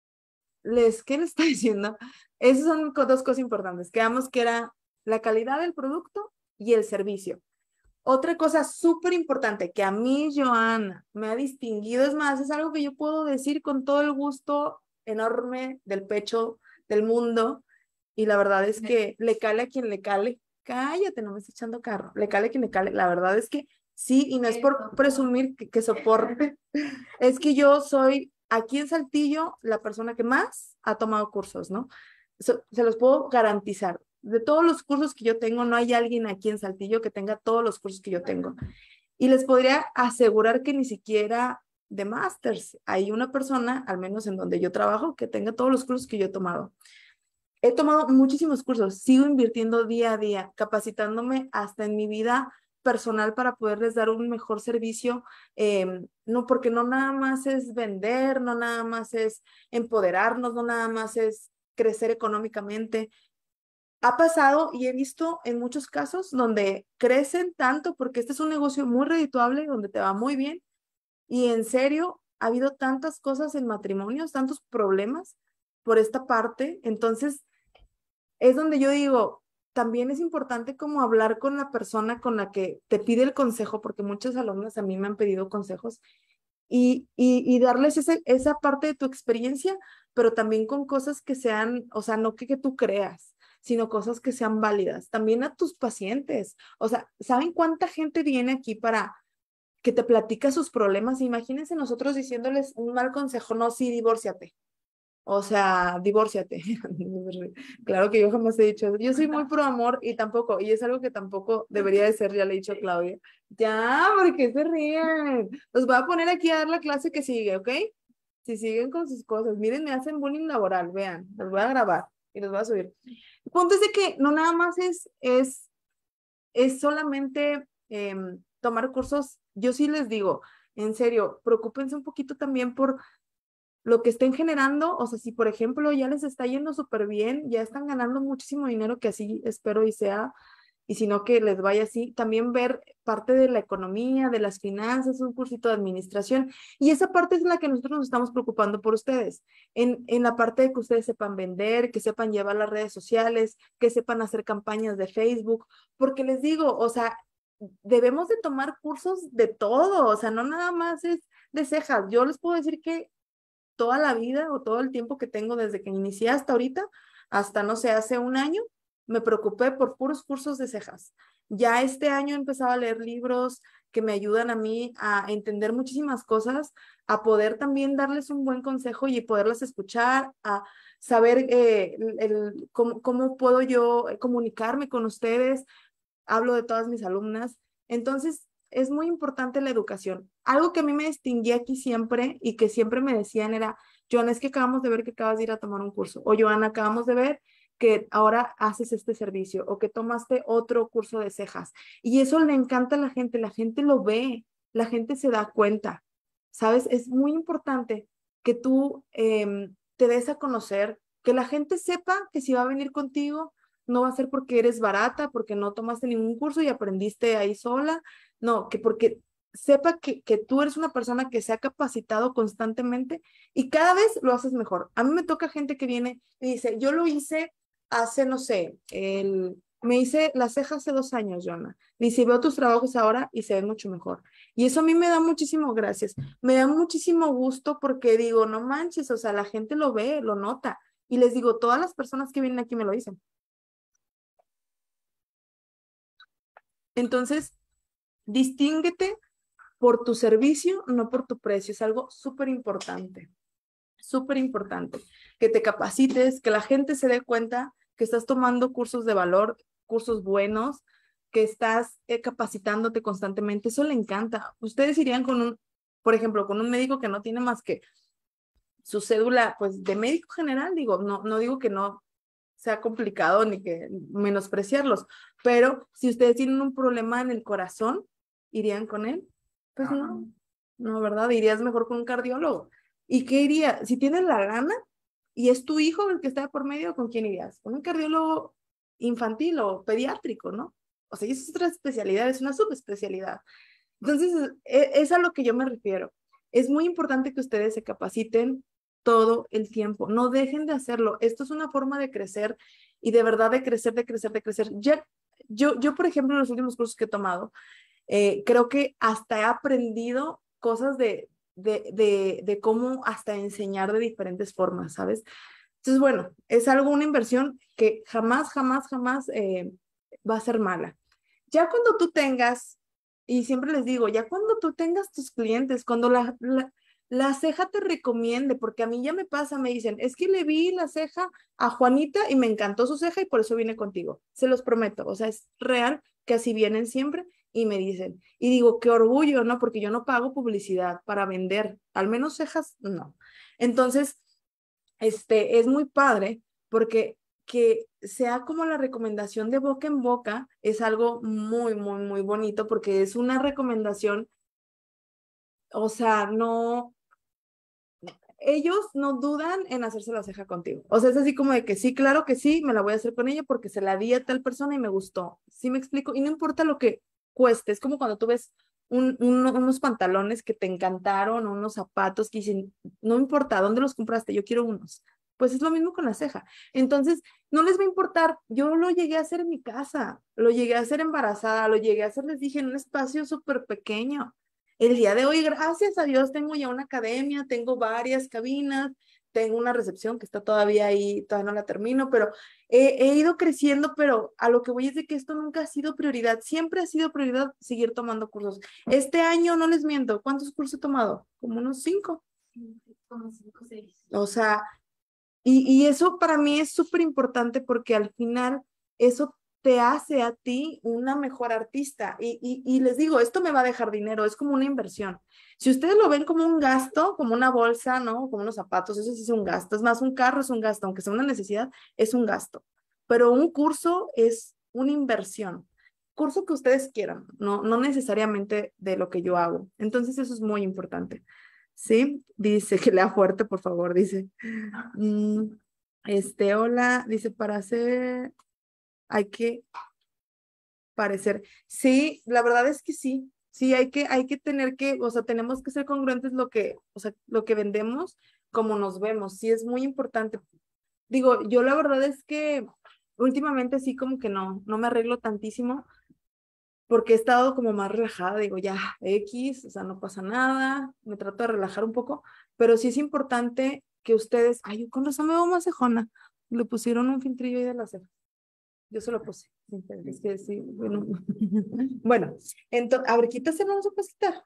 les, ¿qué les está diciendo? Esas son dos cosas importantes. Quedamos que era la calidad del producto y el servicio. Otra cosa súper importante que a mí, Joana, me ha distinguido, es más, es algo que yo puedo decir con todo el gusto enorme del pecho del mundo, y la verdad es que le cale a quien le cale. Cállate, no me estoy echando carro. Le cale a quien le cale. La verdad es que sí, y no es por presumir que, que soporte, es que yo soy aquí en Saltillo la persona que más ha tomado cursos, ¿no? So, se los puedo garantizar. De todos los cursos que yo tengo, no hay alguien aquí en Saltillo que tenga todos los cursos que yo tengo. Y les podría asegurar que ni siquiera de másters hay una persona, al menos en donde yo trabajo, que tenga todos los cursos que yo he tomado. He tomado muchísimos cursos, sigo invirtiendo día a día, capacitándome hasta en mi vida personal para poderles dar un mejor servicio, eh, no, porque no nada más es vender, no nada más es empoderarnos, no nada más es crecer económicamente. Ha pasado y he visto en muchos casos donde crecen tanto porque este es un negocio muy redituable, donde te va muy bien, y en serio ha habido tantas cosas en matrimonios, tantos problemas por esta parte. Entonces es donde yo digo, también es importante como hablar con la persona con la que te pide el consejo, porque muchas alumnas a mí me han pedido consejos, y, y, y darles ese, esa parte de tu experiencia, pero también con cosas que sean, o sea, no que, que tú creas, sino cosas que sean válidas. También a tus pacientes. O sea, ¿saben cuánta gente viene aquí para que te platica sus problemas? Imagínense nosotros diciéndoles un mal consejo, no, sí, divórciate. O sea, divórciate. Claro que yo jamás he dicho eso. Yo soy muy pro amor y tampoco, y es algo que tampoco debería de ser, ya le he dicho a Claudia. Ya, porque se ríen. Los voy a poner aquí a dar la clase que sigue, ¿ok? Si siguen con sus cosas, miren, me hacen bullying laboral, vean, los voy a grabar y los voy a subir. El punto es de que no nada más es, es, es solamente eh, tomar cursos. Yo sí les digo, en serio, preocúpense un poquito también por lo que estén generando. O sea, si por ejemplo ya les está yendo súper bien, ya están ganando muchísimo dinero, que así espero y sea, y si no que les vaya así, también ver parte de la economía, de las finanzas, un cursito de administración, y esa parte es la que nosotros nos estamos preocupando por ustedes, en, en la parte de que ustedes sepan vender, que sepan llevar las redes sociales, que sepan hacer campañas de Facebook, porque les digo, o sea, debemos de tomar cursos de todo, o sea, no nada más es de cejas. Yo les puedo decir que toda la vida o todo el tiempo que tengo desde que inicié hasta ahorita, hasta no sé, hace un año, me preocupé por puros cursos de cejas. Ya este año he empezado a leer libros que me ayudan a mí a entender muchísimas cosas, a poder también darles un buen consejo y poderlas escuchar, a saber eh, el, el, cómo, cómo puedo yo comunicarme con ustedes. Hablo de todas mis alumnas. Entonces, es muy importante la educación. Algo que a mí me distinguía aquí siempre y que siempre me decían era, Joana, es que acabamos de ver que acabas de ir a tomar un curso, o Joana, acabamos de ver que ahora haces este servicio, o que tomaste otro curso de cejas. Y eso le encanta a la gente, la gente lo ve, la gente se da cuenta, ¿sabes? Es muy importante que tú eh, te des a conocer, que la gente sepa que si va a venir contigo, no va a ser porque eres barata, porque no tomaste ningún curso y aprendiste ahí sola, no, que porque sepa que, que tú eres una persona que se ha capacitado constantemente y cada vez lo haces mejor. A mí me toca gente que viene y dice, yo lo hice hace, no sé, el, me hice las cejas hace dos años, Joana. Y si veo tus trabajos ahora y se ven mucho mejor. Y eso a mí me da muchísimo gracias. Me da muchísimo gusto porque digo, no manches, o sea, la gente lo ve, lo nota. Y les digo, todas las personas que vienen aquí me lo dicen. Entonces, distínguete por tu servicio, no por tu precio. Es algo súper importante, súper importante. Que te capacites, que la gente se dé cuenta que estás tomando cursos de valor, cursos buenos, que estás eh, capacitándote constantemente. Eso le encanta. Ustedes irían con un, por ejemplo, con un médico que no tiene más que su cédula, pues, de médico general. Digo, no, no digo que no sea complicado ni que menospreciarlos, pero si ustedes tienen un problema en el corazón, ¿irían con él? Pues no, no, ¿verdad? Irías mejor con un cardiólogo. ¿Y qué iría? Si tienes la gana y es tu hijo el que está por medio, ¿con quién irías? Con un cardiólogo infantil o pediátrico, ¿no? O sea, esa es otra especialidad, es una subespecialidad. Entonces, es a lo que yo me refiero. es muy importante que ustedes se capaciten todo el tiempo. No dejen de hacerlo. Esto es una forma de crecer y de verdad de crecer, de crecer, de crecer. Ya, yo, yo, por ejemplo, en los últimos cursos que he tomado, eh, creo que hasta he aprendido cosas de, de, de, de cómo hasta enseñar de diferentes formas, ¿sabes? Entonces, bueno, es algo, una inversión que jamás, jamás, jamás eh, va a ser mala. Ya cuando tú tengas, y siempre les digo, ya cuando tú tengas tus clientes, cuando la, la, la ceja te recomiende, porque a mí ya me pasa, me dicen, es que le vi la ceja a Juanita y me encantó su ceja y por eso vine contigo. Se los prometo, o sea, es real que así vienen siempre y me dicen, y digo, qué orgullo, ¿no? Porque yo no pago publicidad para vender, al menos cejas, no. Entonces, este, es muy padre porque que sea como la recomendación de boca en boca es algo muy, muy, muy bonito porque es una recomendación, o sea, no, ellos no dudan en hacerse la ceja contigo. O sea, es así como de que sí, claro que sí, me la voy a hacer con ella porque se la di a tal persona y me gustó. ¿Sí me explico? Y no importa lo que cueste, es como cuando tú ves un, un, unos pantalones que te encantaron, unos zapatos que dicen, no importa, ¿dónde los compraste? Yo quiero unos. Pues es lo mismo con la ceja. Entonces, no les va a importar. Yo lo llegué a hacer en mi casa, lo llegué a hacer embarazada, lo llegué a hacer, les dije, en un espacio súper pequeño. El día de hoy, gracias a Dios, tengo ya una academia, tengo varias cabinas, tengo una recepción que está todavía ahí, todavía no la termino, pero he, he ido creciendo, pero a lo que voy es de que esto nunca ha sido prioridad, siempre ha sido prioridad seguir tomando cursos. Este año, no les miento, ¿cuántos cursos he tomado? Como unos cinco. Como cinco, seis. O sea, y, y eso para mí es súper importante porque al final eso te hace a ti una mejor artista. Y, y, y les digo, esto me va a dejar dinero, es como una inversión. Si ustedes lo ven como un gasto, como una bolsa, ¿no? Como unos zapatos, eso sí es un gasto. Es más, un carro es un gasto, aunque sea una necesidad, es un gasto. Pero un curso es una inversión. Curso que ustedes quieran, no, no necesariamente de lo que yo hago. Entonces eso es muy importante. Sí, dice que lea fuerte, por favor, dice. Mm, este, hola, dice, para hacer, hay que parecer. Sí, la verdad es que sí, sí, hay que, hay que tener que, o sea, tenemos que ser congruentes lo que, o sea, lo que vendemos, como nos vemos, sí, es muy importante. Digo, yo la verdad es que últimamente sí como que no, no me arreglo tantísimo, porque he estado como más relajada, digo, ya, X, o sea, no pasa nada, me trato de relajar un poco, pero sí es importante que ustedes, ay, con razón me veo más cejona, le pusieron un filtrillo ahí de la ceja, yo se lo puse, es que sí, bueno, bueno, entonces, a ver, quítase, no se puede quitar.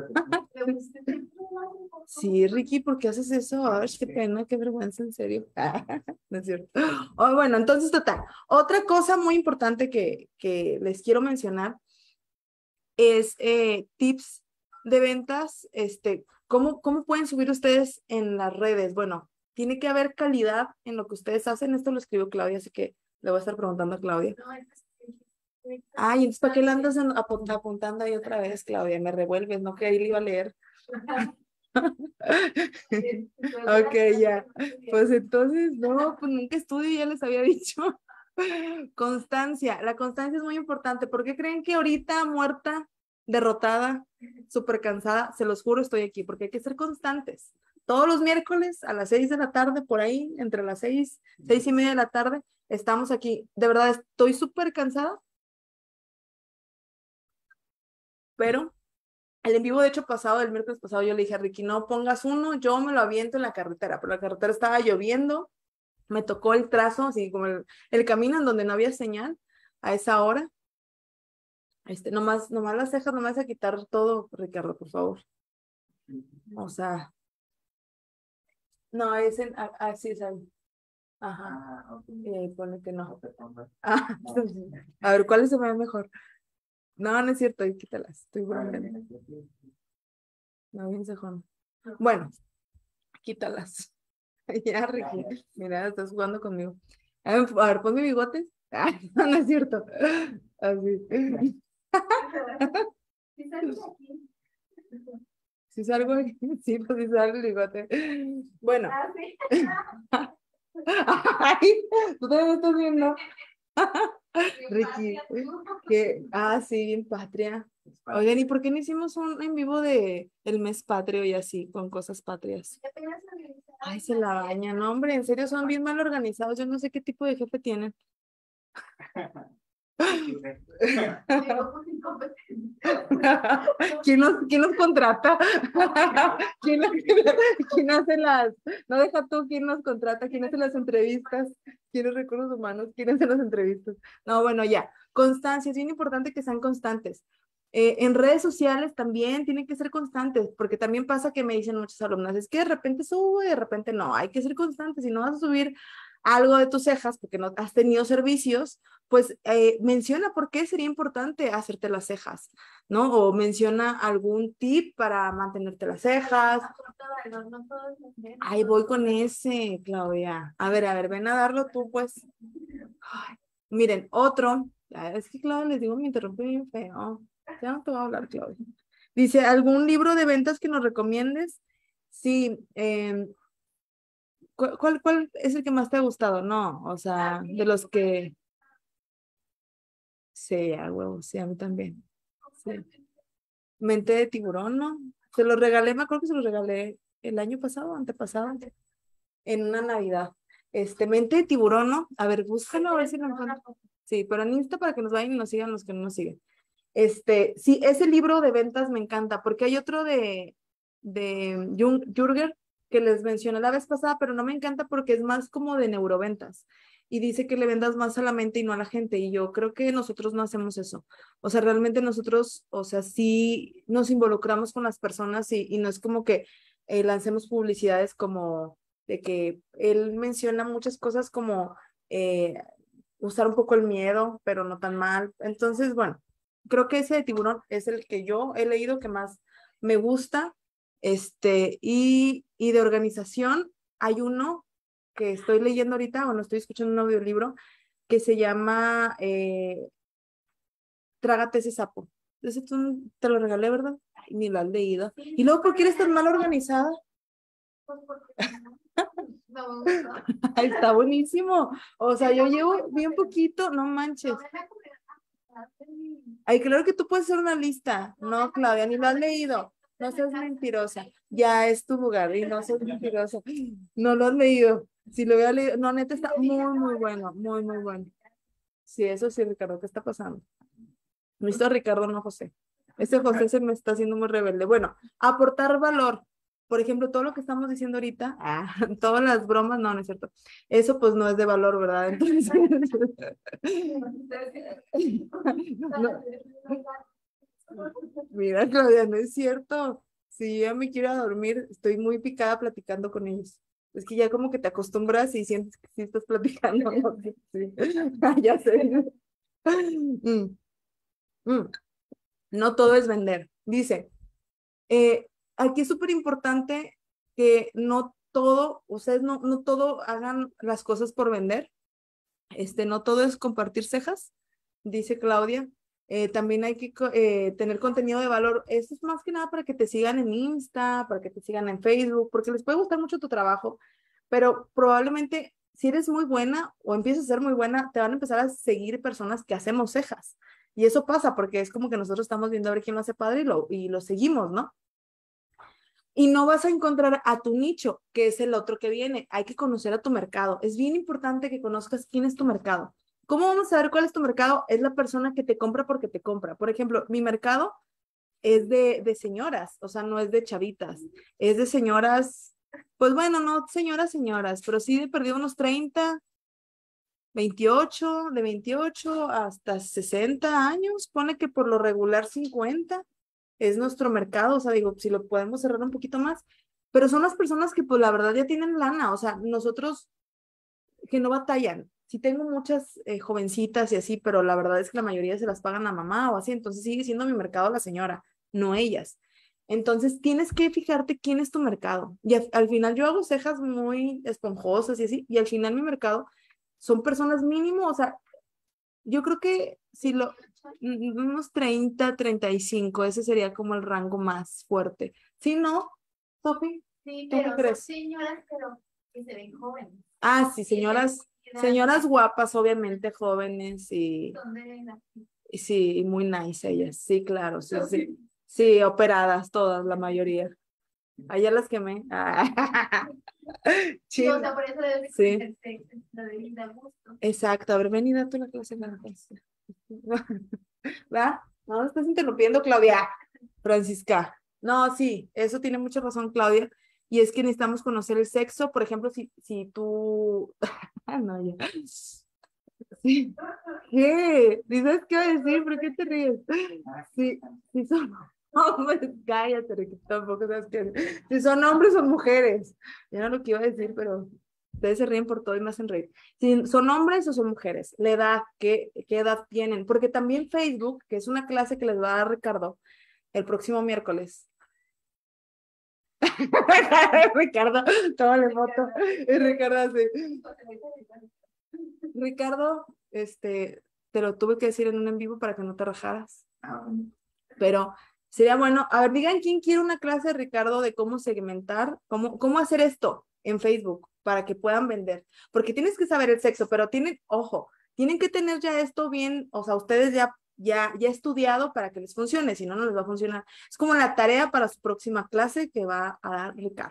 Sí, Ricky, ¿por qué haces eso? Ay, qué pena, qué vergüenza, en serio. No es cierto. Oh, bueno, entonces, total. Otra cosa muy importante que, que les quiero mencionar es eh, tips de ventas, este, ¿cómo, ¿cómo pueden subir ustedes en las redes? Bueno, tiene que haber calidad en lo que ustedes hacen. Esto lo escribió Claudia, así que le voy a estar preguntando a Claudia. Ay, entonces, ¿para qué le andas apunt apuntando ahí otra vez, Claudia? Me revuelves, ¿no? Que ahí le iba a leer. Ok, ya. Pues entonces, no, pues nunca estudio, ya les había dicho. Constancia, la constancia es muy importante. ¿Por qué creen que ahorita muerta, derrotada, súper cansada? Se los juro, estoy aquí, porque hay que ser constantes. Todos los miércoles a las seis de la tarde, por ahí, entre las seis, seis y media de la tarde, estamos aquí. De verdad, estoy súper cansada, pero el en vivo, de hecho, pasado, el miércoles pasado, yo le dije a Ricky, no pongas uno, yo me lo aviento en la carretera, pero la carretera estaba lloviendo, me tocó el trazo, así como el, el camino en donde no había señal a esa hora. Este, nomás, nomás las cejas, nomás a quitar todo, Ricardo, por favor. O sea, no, es en, así es ahí. Ajá. Eh, pone que no. Ah, a ver, ¿cuáles se me ven mejor? No, no es cierto, ahí quítalas, estoy bromeando. No, bien cejón. Bueno, quítalas. Ya, Ricky, mira, estás jugando conmigo. A ver, a ver, pon mi bigote. Ah, no, no es cierto. Así. Si salgo aquí, sí, pues si salgo el bigote. Bueno. Ah, sí. Ay, tú también me estás viendo. Ricky, que, ah, sí, bien patria. Oigan, ¿y por qué no hicimos un en vivo de el mes patrio y así, con cosas patrias? Ay, se la bañan, no, hombre, en serio, son bien mal organizados. Yo no sé qué tipo de jefe tienen. ¿Quién nos, quién nos contrata? ¿Quién, quién hace las, no deja tú, quién nos contrata? ¿Quién hace las entrevistas? ¿Quién es recursos humanos? ¿Quién hace las entrevistas? No, bueno, ya. Constancia, es bien importante que sean constantes. Eh, en redes sociales también tienen que ser constantes, porque también pasa que me dicen muchas alumnas, es que de repente sube, de repente no, hay que ser constantes. Si no vas a subir algo de tus cejas porque no has tenido servicios, pues eh, menciona por qué sería importante hacerte las cejas, ¿no? O menciona algún tip para mantenerte las cejas. Ahí voy con ese, Claudia. A ver, a ver, ven a darlo tú, pues. Ay, miren, otro. Es que, Claudia, les digo, me interrumpe bien feo. Ya no te voy a hablar, Claudia. Dice, ¿algún libro de ventas que nos recomiendes? Sí, eh, ¿cuál, cuál, ¿cuál es el que más te ha gustado? No, o sea, de los que... Sí, a huevo, sí, a mí también. Sí. Mente de tiburón, ¿no? Se lo regalé, me acuerdo que se lo regalé el año pasado, antepasado, en una Navidad. Este, Mente de tiburón, ¿no? A ver, búscalo, a ver si lo encuentro. Sí, pero en Insta para que nos vayan y nos sigan los que no nos siguen. Este, sí, ese libro de ventas me encanta, porque hay otro de, de Jung, Jürger que les mencioné la vez pasada, pero no me encanta porque es más como de neuroventas. Y dice que le vendas más a la mente y no a la gente. Y yo creo que nosotros no hacemos eso. O sea, realmente nosotros, o sea, sí nos involucramos con las personas y, y no es como que eh, lancemos publicidades como de que él menciona muchas cosas como eh, usar un poco el miedo, pero no tan mal. Entonces, bueno, creo que ese de tiburón es el que yo he leído que más me gusta. Este, y, y de organización hay uno que estoy leyendo ahorita, bueno, estoy escuchando un audiolibro que se llama eh, Trágate ese sapo. Ese tú te lo regalé, ¿verdad? Ay, ni lo has leído. Y luego, ¿por qué eres tan mal organizada? Ay, está buenísimo. O sea, yo llevo bien poquito, no manches. Ay, claro que tú puedes hacer una lista. No, Claudia, ni lo has leído. No seas mentirosa. Ya es tu lugar y no seas mentirosa. No lo has leído. Si lo hubiera leído, no, neta, está muy, muy bueno, muy, muy bueno. Sí, eso sí, Ricardo, ¿qué está pasando? Listo, a Ricardo, no José. Ese José se me está haciendo muy rebelde. Bueno, aportar valor. Por ejemplo, todo lo que estamos diciendo ahorita, ah, todas las bromas, no, no es cierto. Eso pues no es de valor, ¿verdad? Entonces, no. Mira, Claudia, no es cierto. Si yo ya me quiero ir a dormir, estoy muy picada platicando con ellos. Es que ya como que te acostumbras y sientes que sí estás platicando, ¿no? Sí, sí. Ah, ya sé. Mm, mm. No todo es vender. Dice, eh, aquí es súper importante que no todo, ustedes no, no todo hagan las cosas por vender. Este, no todo es compartir cejas, dice Claudia. Eh, también hay que eh, tener contenido de valor. Esto es más que nada para que te sigan en Insta, para que te sigan en Facebook, porque les puede gustar mucho tu trabajo, pero probablemente si eres muy buena o empiezas a ser muy buena, te van a empezar a seguir personas que hacemos cejas. Y eso pasa porque es como que nosotros estamos viendo a ver quién lo hace padre y lo, y lo seguimos, ¿no? Y no vas a encontrar a tu nicho, que es el otro que viene. Hay que conocer a tu mercado. Es bien importante que conozcas quién es tu mercado. ¿Cómo vamos a saber cuál es tu mercado? Es la persona que te compra porque te compra. Por ejemplo, mi mercado es de, de señoras, o sea, no es de chavitas. Es de señoras, pues bueno, no señoras, señoras, pero sí de perdido unos treinta, veintiocho, de veintiocho hasta sesenta años. Pone que por lo regular cincuenta es nuestro mercado, o sea, digo, si lo podemos cerrar un poquito más, pero son las personas que pues la verdad ya tienen lana, o sea, nosotros que no batallan. Sí tengo muchas eh, jovencitas y así, pero la verdad es que la mayoría se las pagan a mamá o así, entonces sigue siendo mi mercado la señora, no ellas. Entonces tienes que fijarte quién es tu mercado. Y al, al final yo hago cejas muy esponjosas y así, y al final mi mercado son personas mínimo, o sea, yo creo que si lo, unos treinta, treinta y cinco, ese sería como el rango más fuerte. Si no, Sofi, Sí, ¿tú qué pero son crees? señoras, pero que se ven jóvenes. Ah, sí, señoras, señoras guapas, obviamente jóvenes y... Son de la Y sí, y muy nice ellas, sí, claro, sí, sí, sí, operadas todas, la mayoría. Ayer las quemé. Ah. Sí, o Chill. sea, por eso debe Sí. ser sexo, lo de vida a gusto. Exacto, a ver, ven y date una clase de danza. ¿Va? No, me estás interrumpiendo, Claudia. Francisca. No, sí, eso tiene mucha razón, Claudia. Y es que necesitamos conocer el sexo. Por ejemplo, si, si tú. Ah, no, ya. Sí. ¿Qué? ¿Dices qué iba a decir? ¿Por qué te ríes? Sí, sí son hombres, cállate, que tampoco sabes qué decir. Si son hombres o mujeres. Ya no lo que iba a decir, pero ustedes se ríen por todo y me hacen reír. Si son hombres o son mujeres, la edad, ¿qué, qué edad tienen? Porque también Facebook, que es una clase que les va a dar Ricardo el próximo miércoles. Ricardo, tómale foto. Y Ricardo así. Ricardo, este, te lo tuve que decir en un en vivo para que no te rajaras. Pero sería bueno, a ver, digan quién quiere una clase, Ricardo, de cómo segmentar, cómo, cómo hacer esto en Facebook para que puedan vender. Porque tienes que saber el sexo, pero tienen, ojo, tienen que tener ya esto bien, o sea, ustedes ya, ya, ya estudiado para que les funcione, si no, no les va a funcionar. Es como la tarea para su próxima clase que va a dar Ricardo.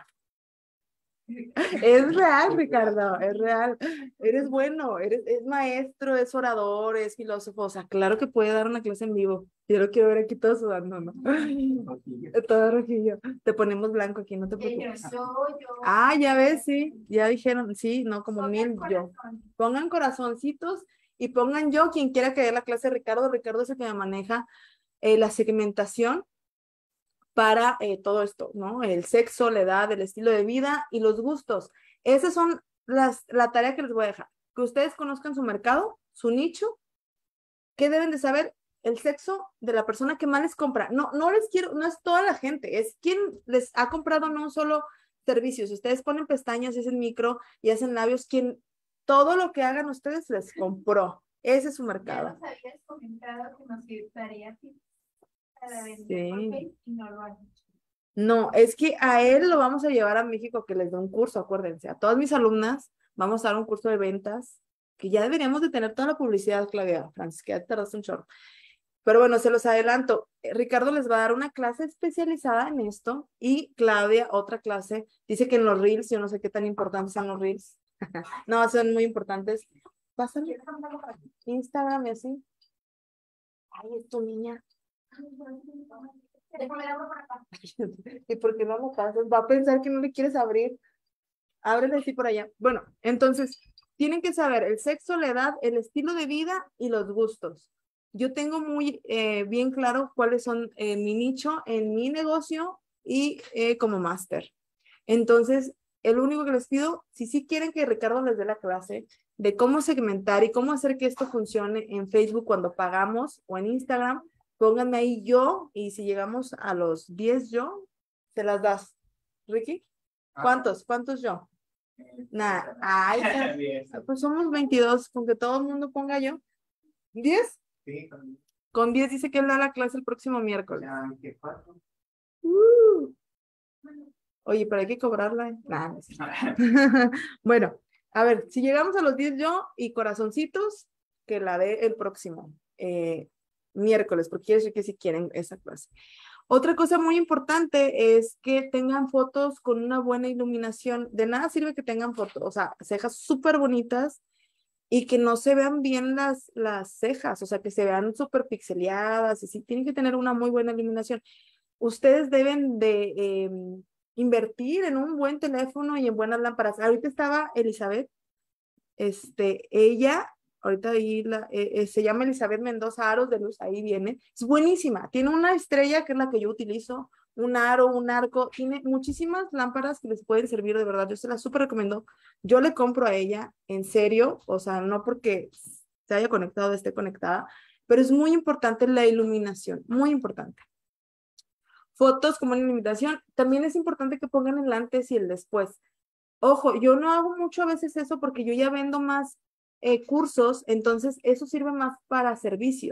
Es real, Ricardo, es real. Eres bueno, eres es maestro, es orador, es filósofo. O sea, claro que puede dar una clase en vivo. Yo lo quiero ver aquí todo sudando, ¿no? Todo rojillo. Te ponemos blanco aquí, no te preocupes. Yo, yo. Ah, ya ves, sí, ya dijeron, sí, no, como mil yo. Pongan corazoncitos y pongan yo, quien quiera que dé la clase, Ricardo. Ricardo es el que me maneja eh, la segmentación para eh, todo esto, ¿no? El sexo, la edad, el estilo de vida y los gustos. Esas son las, la tarea que les voy a dejar. Que ustedes conozcan su mercado, su nicho, qué deben de saber, el sexo de la persona que más les compra. No, no les quiero, no es toda la gente, es quien les ha comprado no solo servicios. Ustedes ponen pestañas y hacen micro y hacen labios, quien todo lo que hagan ustedes les compró. Ese es su mercado. Ya nos habías comentado que nos gustaría para vender Sí. por Facebook y no lo han hecho. No, es que a él lo vamos a llevar a México que les dé un curso, acuérdense. A todas mis alumnas vamos a dar un curso de ventas, que ya deberíamos de tener toda la publicidad, Claudia, Francis, que ya te tardaste un chorro. Pero bueno, se los adelanto. Ricardo les va a dar una clase especializada en esto y Claudia otra clase. Dice que en los reels, yo no sé qué tan importantes son los reels. No, son muy importantes. Pásale. Instagram y así. Ay, es tu niña. ¿Y por qué no lo pasas? Va a pensar que no le quieres abrir. Ábrele así por allá. Bueno, entonces, tienen que saber el sexo, la edad, el estilo de vida y los gustos. Yo tengo muy eh, bien claro cuáles son eh, mi nicho en mi negocio y eh, como máster. Entonces, el único que les pido, si sí quieren que Ricardo les dé la clase de cómo segmentar y cómo hacer que esto funcione en Facebook cuando pagamos o en Instagram, pónganme ahí yo y si llegamos a los diez yo, se las das. ¿Ricky? ¿Cuántos? ¿Cuántos yo? Nada. Ay, pues somos veintidós, con que todo el mundo ponga yo. ¿diez? Sí, con- Con diez dice que él da la clase el próximo miércoles. ya, ¿qué cuatro? Uh. Oye, pero hay que cobrarla. ¿Eh? Nah, no es cierto. Bueno, a ver, si llegamos a los diez yo y corazoncitos, que la dé el próximo eh, miércoles, porque quiere decir que si quieren esa clase. Otra cosa muy importante es que tengan fotos con una buena iluminación. De nada sirve que tengan fotos, o sea, cejas súper bonitas y que no se vean bien las, las cejas, o sea, que se vean súper pixeleadas y sí, tienen que tener una muy buena iluminación. Ustedes deben de eh, invertir en un buen teléfono y en buenas lámparas. Ahorita estaba Elizabeth, este, ella, ahorita ahí la, eh, eh, se llama Elizabeth Mendoza, Aros de Luz, ahí viene, es buenísima, tiene una estrella que es la que yo utilizo, un aro, un arco, tiene muchísimas lámparas que les pueden servir de verdad, yo se las súper recomiendo, yo le compro a ella, en serio, o sea, no porque se haya conectado, esté conectada, pero es muy importante la iluminación, muy importante. Fotos como una invitación, también es importante que pongan el antes y el después. Ojo, yo no hago mucho a veces eso porque yo ya vendo más eh, cursos, entonces eso sirve más para servicio.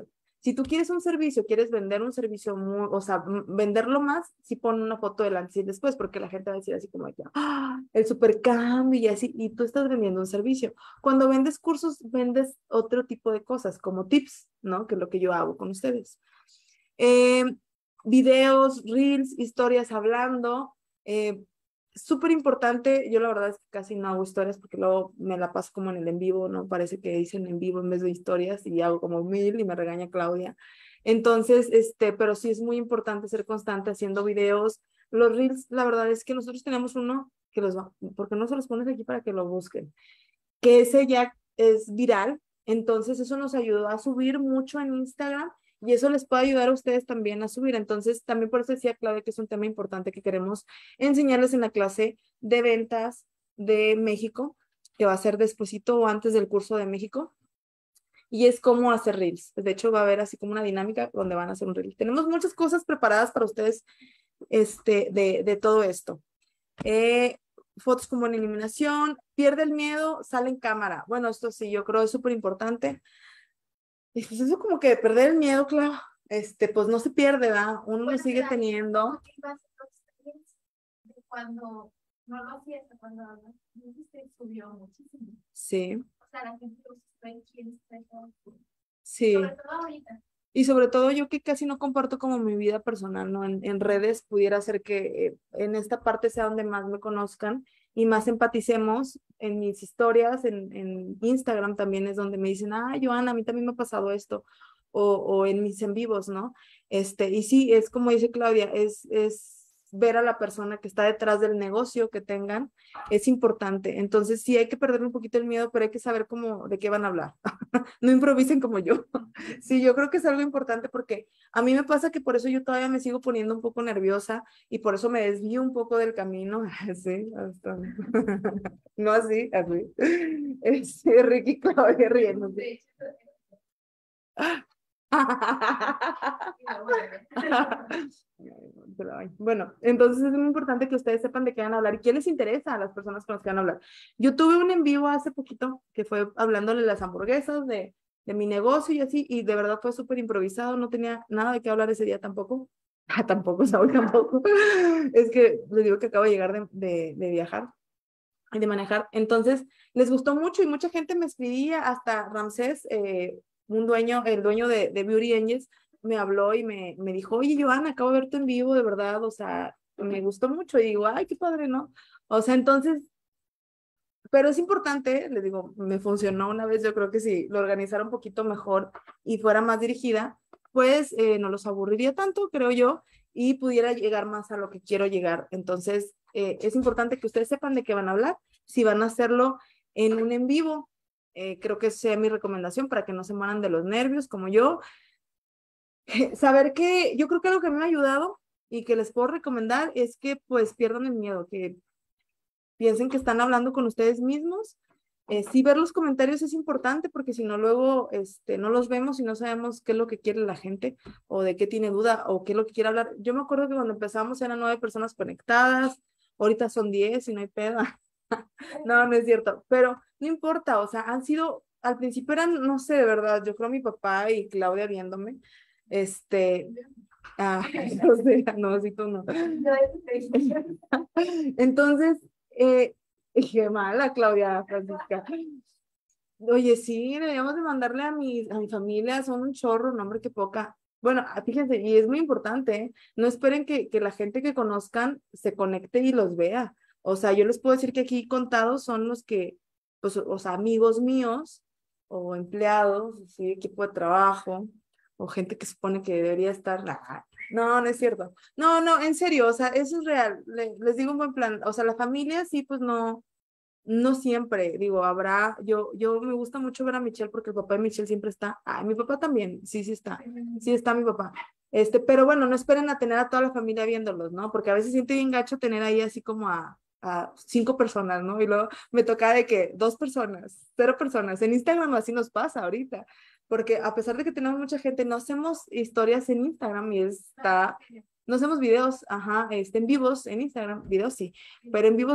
Si tú quieres un servicio, quieres vender un servicio, muy, o sea, venderlo más, sí pon una foto del antes y después, porque la gente va a decir así como, ¡ah! El supercambio y así, y tú estás vendiendo un servicio. Cuando vendes cursos, vendes otro tipo de cosas, como tips, ¿no? Que es lo que yo hago con ustedes. Eh, videos, reels, historias hablando, eh, súper importante. Yo la verdad es que casi no hago historias porque luego me la paso como en el en vivo, ¿no? Parece que dicen en vivo en vez de historias y hago como mil y me regaña Claudia. Entonces, este, pero sí es muy importante ser constante haciendo videos. Los reels, la verdad es que nosotros tenemos uno que los va, porque no se los pones aquí para que lo busquen, que ese ya es viral. Entonces eso nos ayudó a subir mucho en Instagram y eso les puede ayudar a ustedes también a subir. Entonces también por eso decía Claudia que es un tema importante que queremos enseñarles en la clase de ventas de México, que va a ser despuesito o antes del curso de México, y es cómo hacer reels. De hecho va a haber así como una dinámica donde van a hacer un reel. Tenemos muchas cosas preparadas para ustedes este, de, de todo esto. Eh, fotos como en eliminación, pierde el miedo, sale en cámara. Bueno, esto sí, yo creo es súper importante. Y pues eso como que perder el miedo, claro, este, pues no se pierde, ¿verdad? Uno lo sigue teniendo. Cuando no lo hacía, cuando se subió muchísimo. Sí. O sea, la gente los está quién está. Sí. Sobre todo ahorita. Y sobre todo yo que casi no comparto como mi vida personal, ¿no? En, en redes pudiera ser que eh, en esta parte sea donde más me conozcan y más empaticemos en mis historias, en, en Instagram también es donde me dicen, ah, Joana, a mí también me ha pasado esto, o, o en mis en vivos, ¿no? Este, y sí, es como dice Claudia, es, es ver a la persona que está detrás del negocio que tengan, es importante. Entonces sí hay que perder un poquito el miedo, pero hay que saber cómo, de qué van a hablar. No improvisen como yo. Sí, yo creo que es algo importante porque a mí me pasa que por eso yo todavía me sigo poniendo un poco nerviosa y por eso me desvío un poco del camino. Sí, hasta... No así, así. Es Ricky Claudia riéndose. Bueno, entonces es muy importante que ustedes sepan de qué van a hablar y qué les interesa a las personas con las que van a hablar. Yo tuve un en vivo hace poquito que fue hablándole de las hamburguesas, de, de mi negocio y así, y de verdad fue súper improvisado, no tenía nada de qué hablar ese día tampoco. Ah, tampoco, Saúl, tampoco. Es que les digo que acabo de llegar de, de, de viajar y de manejar. Entonces, les gustó mucho y mucha gente me escribía, hasta Ramsés, eh, un dueño, el dueño de, de Beauty Angels, me habló y me, me dijo, oye, Joana, acabo de verte en vivo, de verdad, o sea, me gustó mucho. Y digo, ay, qué padre, ¿no? O sea, entonces, pero es importante, les digo, me funcionó una vez, yo creo que si lo organizara un poquito mejor y fuera más dirigida, pues eh, no los aburriría tanto, creo yo, y pudiera llegar más a lo que quiero llegar. Entonces, eh, es importante que ustedes sepan de qué van a hablar, si van a hacerlo en un en vivo, eh, creo que sea mi recomendación para que no se mueran de los nervios como yo. Saber que yo creo que algo que me ha ayudado y que les puedo recomendar es que pues pierdan el miedo, que piensen que están hablando con ustedes mismos. Eh, sí, ver los comentarios es importante porque si no luego este, no los vemos y no sabemos qué es lo que quiere la gente o de qué tiene duda o qué es lo que quiere hablar. Yo me acuerdo que cuando empezamos eran nueve personas conectadas, ahorita son diez y no hay peda. No, no es cierto, pero no importa, o sea, han sido, al principio eran, no sé, de verdad, yo creo mi papá y Claudia viéndome, este, ah, no sé, no, si tú no. Entonces, eh, qué mala, Claudia Francisca. Oye, sí, deberíamos de mandarle a mi, a mi familia, son un chorro, no, hombre, qué poca. Bueno, fíjense, y es muy importante, ¿eh? No esperen que, que la gente que conozcan se conecte y los vea. O sea, yo les puedo decir que aquí contados son los que, pues, o sea, amigos míos o empleados, sí, equipo de trabajo, o gente que supone que debería estar. No, no es cierto. No, no, en serio, o sea, eso es real. Le, les digo un buen plan. O sea, la familia sí, pues no, no siempre. Digo, habrá, yo, yo me gusta mucho ver a Michelle porque el papá de Michelle siempre está. Ay, mi papá también, sí, sí está. Sí está mi papá. Este, pero bueno, no esperen a tener a toda la familia viéndolos, ¿no? Porque a veces siente bien gacho tener ahí así como a, a cinco personas, ¿no? Y luego me toca de que dos personas, cero personas. En Instagram así nos pasa ahorita. Porque a pesar de que tenemos mucha gente, no hacemos historias en Instagram y está, no hacemos videos, ajá, este, en vivos en Instagram, videos sí, pero en vivos no.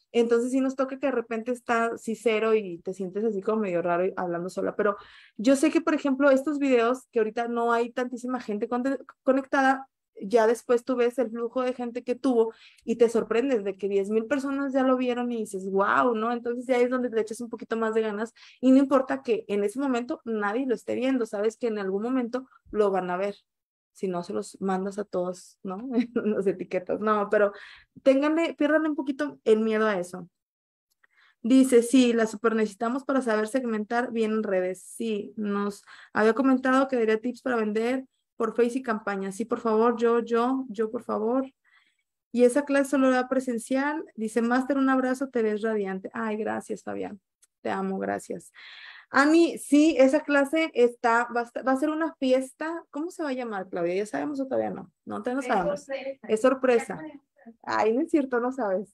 Entonces sí nos toca que de repente está sí cero y te sientes así como medio raro y hablando sola, pero yo sé que, por ejemplo, estos videos que ahorita no hay tantísima gente con- conectada, ya después tú ves el flujo de gente que tuvo y te sorprendes de que diez mil personas ya lo vieron y dices, wow, ¿no? Entonces ya es donde le echas un poquito más de ganas y no importa que en ese momento nadie lo esté viendo, sabes que en algún momento lo van a ver. Si no, se los mandas a todos, ¿no? Las etiquetas, no, pero ténganle, piérdanle un poquito el miedo a eso. Dice, sí, la super necesitamos para saber segmentar bien en redes. Sí, nos había comentado que daría tips para vender por Face y campañas. Sí, por favor, yo, yo, yo, por favor. Y esa clase solo da presencial. Dice, Máster, un abrazo, te ves radiante. Ay, gracias, Fabián. Te amo, gracias. Ani, sí, esa clase está, va a, estar- va a ser una fiesta. ¿Cómo se va a llamar, Claudia? ¿Ya sabemos o todavía no? No, todavía no Es sabemos. sorpresa. Es sorpresa. Ay, no es cierto, no sabes.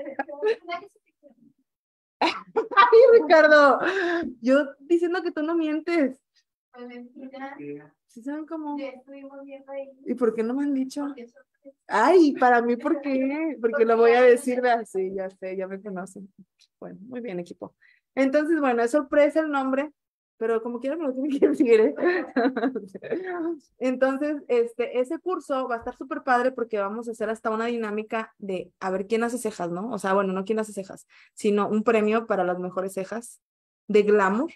Ay, Ricardo, yo diciendo que tú no mientes. Pues mentira, ¿Sí saben cómo? ya estuvimos viendo ahí. ¿Y por qué no me han dicho? Porque es sorpresa. Ay, para mí, ¿por qué? Porque lo voy a decir de así, ya sé, ya me conocen. Bueno, muy bien, equipo. Entonces, bueno, es sorpresa el nombre, pero como quiera me lo tienen que decir, ¿eh? Entonces, este, ese curso va a estar súper padre porque vamos a hacer hasta una dinámica de a ver quién hace cejas, ¿no? O sea, bueno, no quién hace cejas, sino un premio para las mejores cejas de glamour.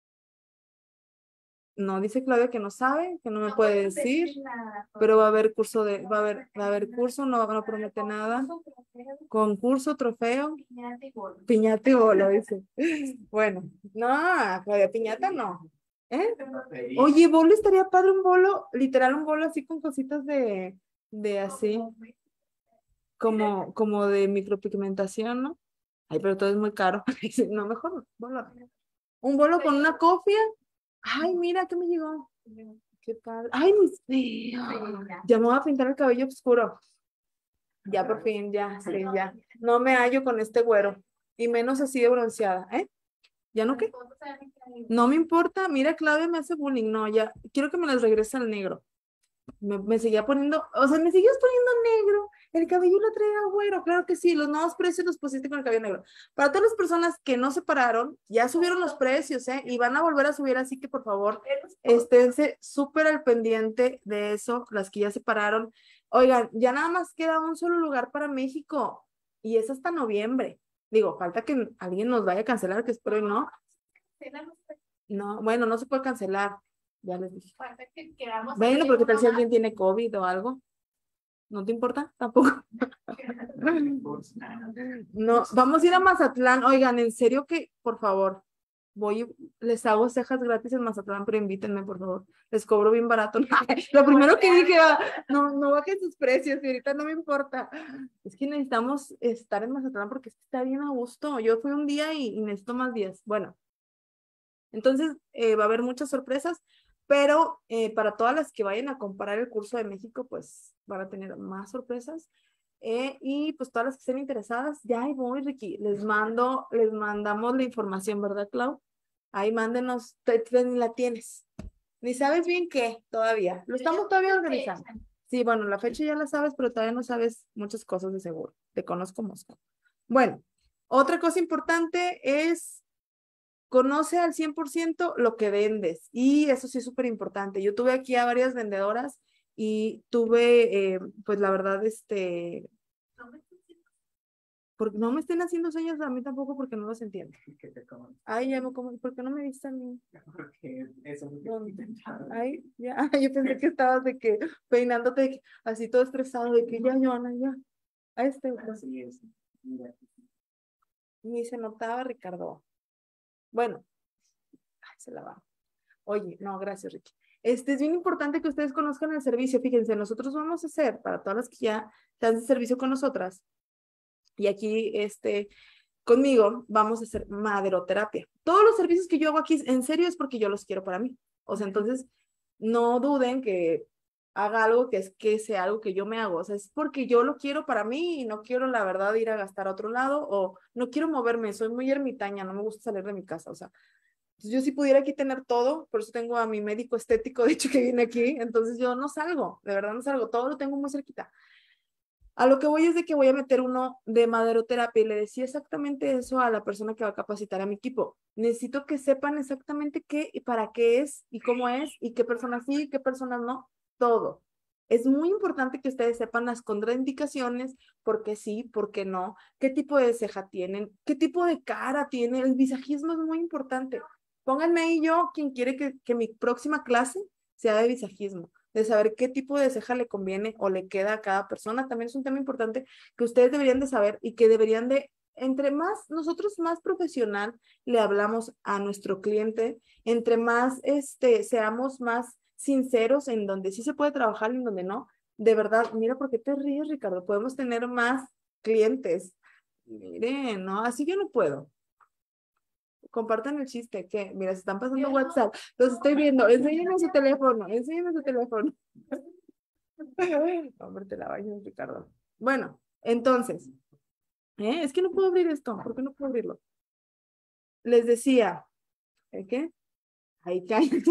No, dice Claudia que no sabe, que no me No puede podemos decir, decir nada, pero va a haber curso de, va a haber, va a haber curso, no, no promete nada. Concurso, trofeo, Piñata y bolo. piñata y bolo, dice. Bueno, no, Claudia, piñata no. ¿Eh? Oye, bolo estaría padre un bolo, literal un bolo así con cositas de, de así, como, como de micropigmentación, ¿no? Ay, pero todo es muy caro. Dice, no, mejor no, bolo. Un bolo con una cofia. Ay, mira, ¿qué me llegó? Qué padre. Ay, mis... Ya me voy a pintar el cabello oscuro. Ya por fin, ya, sí, ya. No me hallo con este güero. Y menos así de bronceada, ¿eh? ¿Ya no qué? No me importa. Mira, Claudia me hace bullying. No, ya. Quiero que me las regrese al negro. Me, me seguía poniendo, o sea, me sigues poniendo negro. El cabello lo traía güero. Claro que sí, los nuevos precios los pusiste con el cabello negro. Para todas las personas que no se pararon, ya subieron los precios, ¿eh? Y van a volver a subir, así que por favor, esténse súper al pendiente de eso, las que ya se pararon. Oigan, ya nada más queda un solo lugar para México y es hasta noviembre. Digo, falta que alguien nos vaya a cancelar, que espero y no. No, bueno, no se puede cancelar. Ya les dije. Bueno, porque tal si alguien tiene COVID o algo. ¿No te importa? Tampoco. No, vamos a ir a Mazatlán. Oigan, en serio que, por favor, voy, les hago cejas gratis en Mazatlán, pero invítenme, por favor. Les cobro bien barato. Lo primero que dije, ah, no, no bajen sus precios y ahorita no me importa. Es que necesitamos estar en Mazatlán porque está bien a gusto. Yo fui un día y, y necesito más días. Bueno, entonces eh, va a haber muchas sorpresas, pero eh, para todas las que vayan a comparar el curso de México, pues van a tener más sorpresas. Eh, y pues todas las que estén interesadas, ya ahí voy, Ricky, les mando, les mandamos la información, ¿verdad, Clau? Ahí mándenos, te, te- ni la tienes. Ni sabes bien qué todavía. Lo estamos todavía organizando. Sí, bueno, la fecha ya la sabes, pero todavía no sabes muchas cosas de seguro. Te conozco, Mosco. Bueno, otra cosa importante es conoce al cien por ciento lo que vendes y eso sí es súper importante. Yo tuve aquí a varias vendedoras y tuve, eh, pues la verdad, este, porque no me estén haciendo señas a mí tampoco porque no los entiendo. Ay, ya me como, ¿por qué no me diste a mí? Porque eso es lo que ¿Dónde? intentaron. Ay, ya, yo pensé que estabas de que peinándote de que, así todo estresado, de que ya, Joana, ya. A este, pues, Así es. Mira, ni se notaba, Ricardo. Bueno, ay, se la va. Oye, no, gracias, Ricky. Este es bien importante que ustedes conozcan el servicio. Fíjense, nosotros vamos a hacer, para todas las que ya están de servicio con nosotras, y aquí, este, conmigo, vamos a hacer maderoterapia. Todos los servicios que yo hago aquí, en serio, es porque yo los quiero para mí. O sea, entonces, no duden que haga algo que es que sea algo que yo me hago. O sea, es porque yo lo quiero para mí y no quiero, la verdad, ir a gastar a otro lado o no quiero moverme. Soy muy ermitaña, no me gusta salir de mi casa. O sea, pues yo si pudiera aquí tener todo, por eso tengo a mi médico estético, de hecho, que viene aquí, entonces yo no salgo, de verdad no salgo, todo lo tengo muy cerquita. A lo que voy es de que voy a meter uno de maderoterapia y le decía exactamente eso a la persona que va a capacitar a mi equipo. Necesito que sepan exactamente qué y para qué es y cómo es y qué personas sí y qué personas no, todo. Es muy importante que ustedes sepan las contraindicaciones, por qué sí, por qué no, qué tipo de ceja tienen, qué tipo de cara tienen. El visajismo es muy importante. Pónganme ahí yo quien quiere que, que mi próxima clase sea de visajismo, de saber qué tipo de ceja le conviene o le queda a cada persona. También es un tema importante que ustedes deberían de saber y que deberían de, entre más, nosotros más profesional le hablamos a nuestro cliente, entre más este, seamos más sinceros en donde sí se puede trabajar y en donde no. De verdad, mira, ¿por qué te ríes, Ricardo? Podemos tener más clientes. Miren, ¿no? Así yo no puedo. Compartan el chiste, que mira, se están pasando WhatsApp, los estoy viendo, enséñame su teléfono, enséñame su teléfono. Hombre, te la bañas, Ricardo. Bueno, entonces, ¿eh? Es que no puedo abrir esto, ¿por qué no puedo abrirlo? Les decía, ¿eh, qué? Ahí cállate.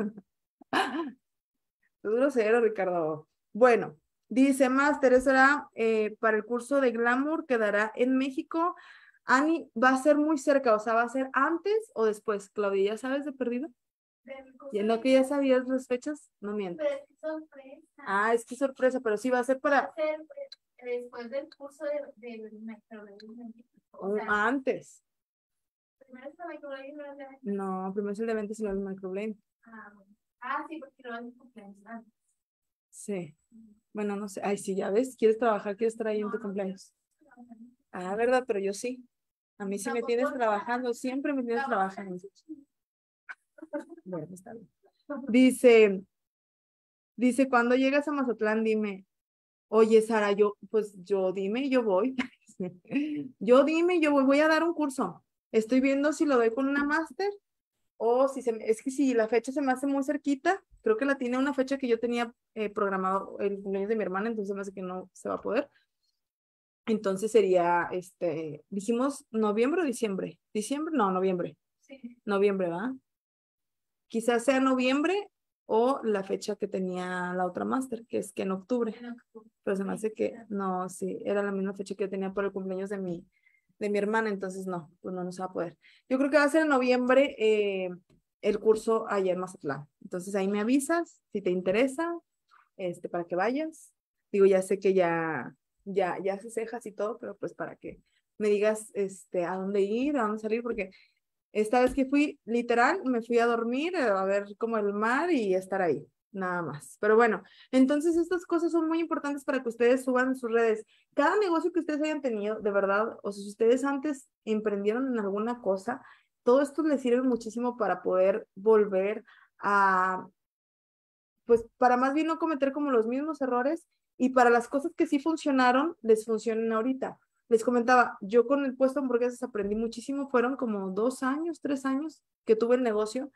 Es grosero, Ricardo. Bueno, dice Master, eso era eh, para el curso de Glamour, quedará en México. Ani, va a ser muy cerca, o sea, va a ser antes o después. Claudia, ¿ya sabes de perdido? Y en lo que ya sabías las fechas, no miento. Pero es sorpresa. Ah, es que sorpresa, pero sí va a ser para... Va a ser después del curso de, de microblading. O sea, antes. primero es el microblading y luego el de ventas. No, primero es el de ventas y luego el microblade. Ah, bueno. Ah, sí, porque lo hacen cumpleaños antes. Sí. Bueno, no sé. Ay, sí, ya ves, quieres trabajar, quieres estar ahí en No, tu no, cumpleaños. no, no. Ah, verdad, pero yo sí. A mí sí me Tampoco tienes está. trabajando, siempre me tienes Tampoco trabajando. está. Bueno, está bien. Dice, dice, cuando llegas a Mazatlán, dime, oye, Sara, yo, pues yo dime, yo voy. Yo dime, yo voy, voy a dar un curso. Estoy viendo si lo doy con una máster o si se me, es que si la fecha se me hace muy cerquita, creo que la tiene una fecha que yo tenía eh, programado el cumpleaños de mi hermana, entonces me hace que no se va a poder. Entonces sería, este, dijimos noviembre o diciembre. ¿Diciembre? No, noviembre. Sí. Noviembre, ¿va? Quizás sea noviembre o la fecha que tenía la otra máster, que es que en octubre. En octubre. Pero se me hace que, no, sí, era la misma fecha que yo tenía por el cumpleaños de mi, de mi hermana, entonces no, pues no, no se va a poder. Yo creo que va a ser en noviembre eh, el curso allá en Mazatlán. Entonces ahí me avisas si te interesa, este, para que vayas. Digo, ya sé que ya, ya, ya haces cejas y todo, pero pues para que me digas este, a dónde ir, a dónde salir, porque esta vez que fui, literal, me fui a dormir, eh, a ver como el mar y estar ahí, nada más. Pero bueno, entonces estas cosas son muy importantes para que ustedes suban en sus redes. Cada negocio que ustedes hayan tenido, de verdad, o sea, si ustedes antes emprendieron en alguna cosa, todo esto les sirve muchísimo para poder volver a, pues para más bien no cometer como los mismos errores y para las cosas que sí funcionaron, les funcionen ahorita. Les comentaba, yo con el puesto de hamburguesas aprendí muchísimo, fueron como dos años, tres años que tuve el negocio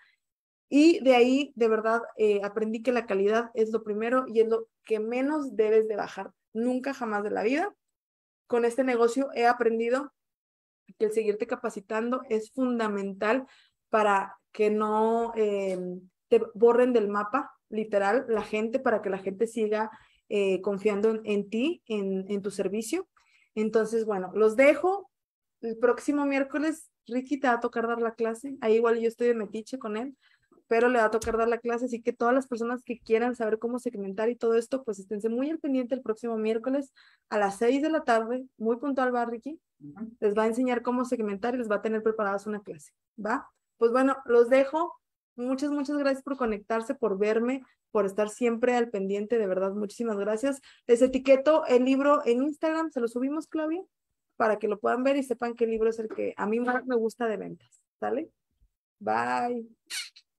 y de ahí de verdad eh, aprendí que la calidad es lo primero y es lo que menos debes de bajar, nunca jamás de la vida. Con este negocio he aprendido que el seguirte capacitando es fundamental para que no eh, te borren del mapa, literal, la gente, para que la gente siga eh, confiando en, en ti, en, en tu servicio. Entonces, bueno, los dejo. El próximo miércoles, Ricky te va a tocar dar la clase. Ahí igual yo estoy de metiche con él, pero le va a tocar dar la clase, así que todas las personas que quieran saber cómo segmentar y todo esto, pues esténse muy al pendiente el próximo miércoles a las seis de la tarde, muy puntual, va Ricky, les va a enseñar cómo segmentar y les va a tener preparadas una clase, ¿va? Pues bueno, los dejo, muchas, muchas gracias por conectarse, por verme, por estar siempre al pendiente, de verdad, muchísimas gracias. Les etiqueto el libro en Instagram, se lo subimos, Claudia, para que lo puedan ver y sepan qué libro es el que a mí más me gusta de ventas, ¿sale? Bye.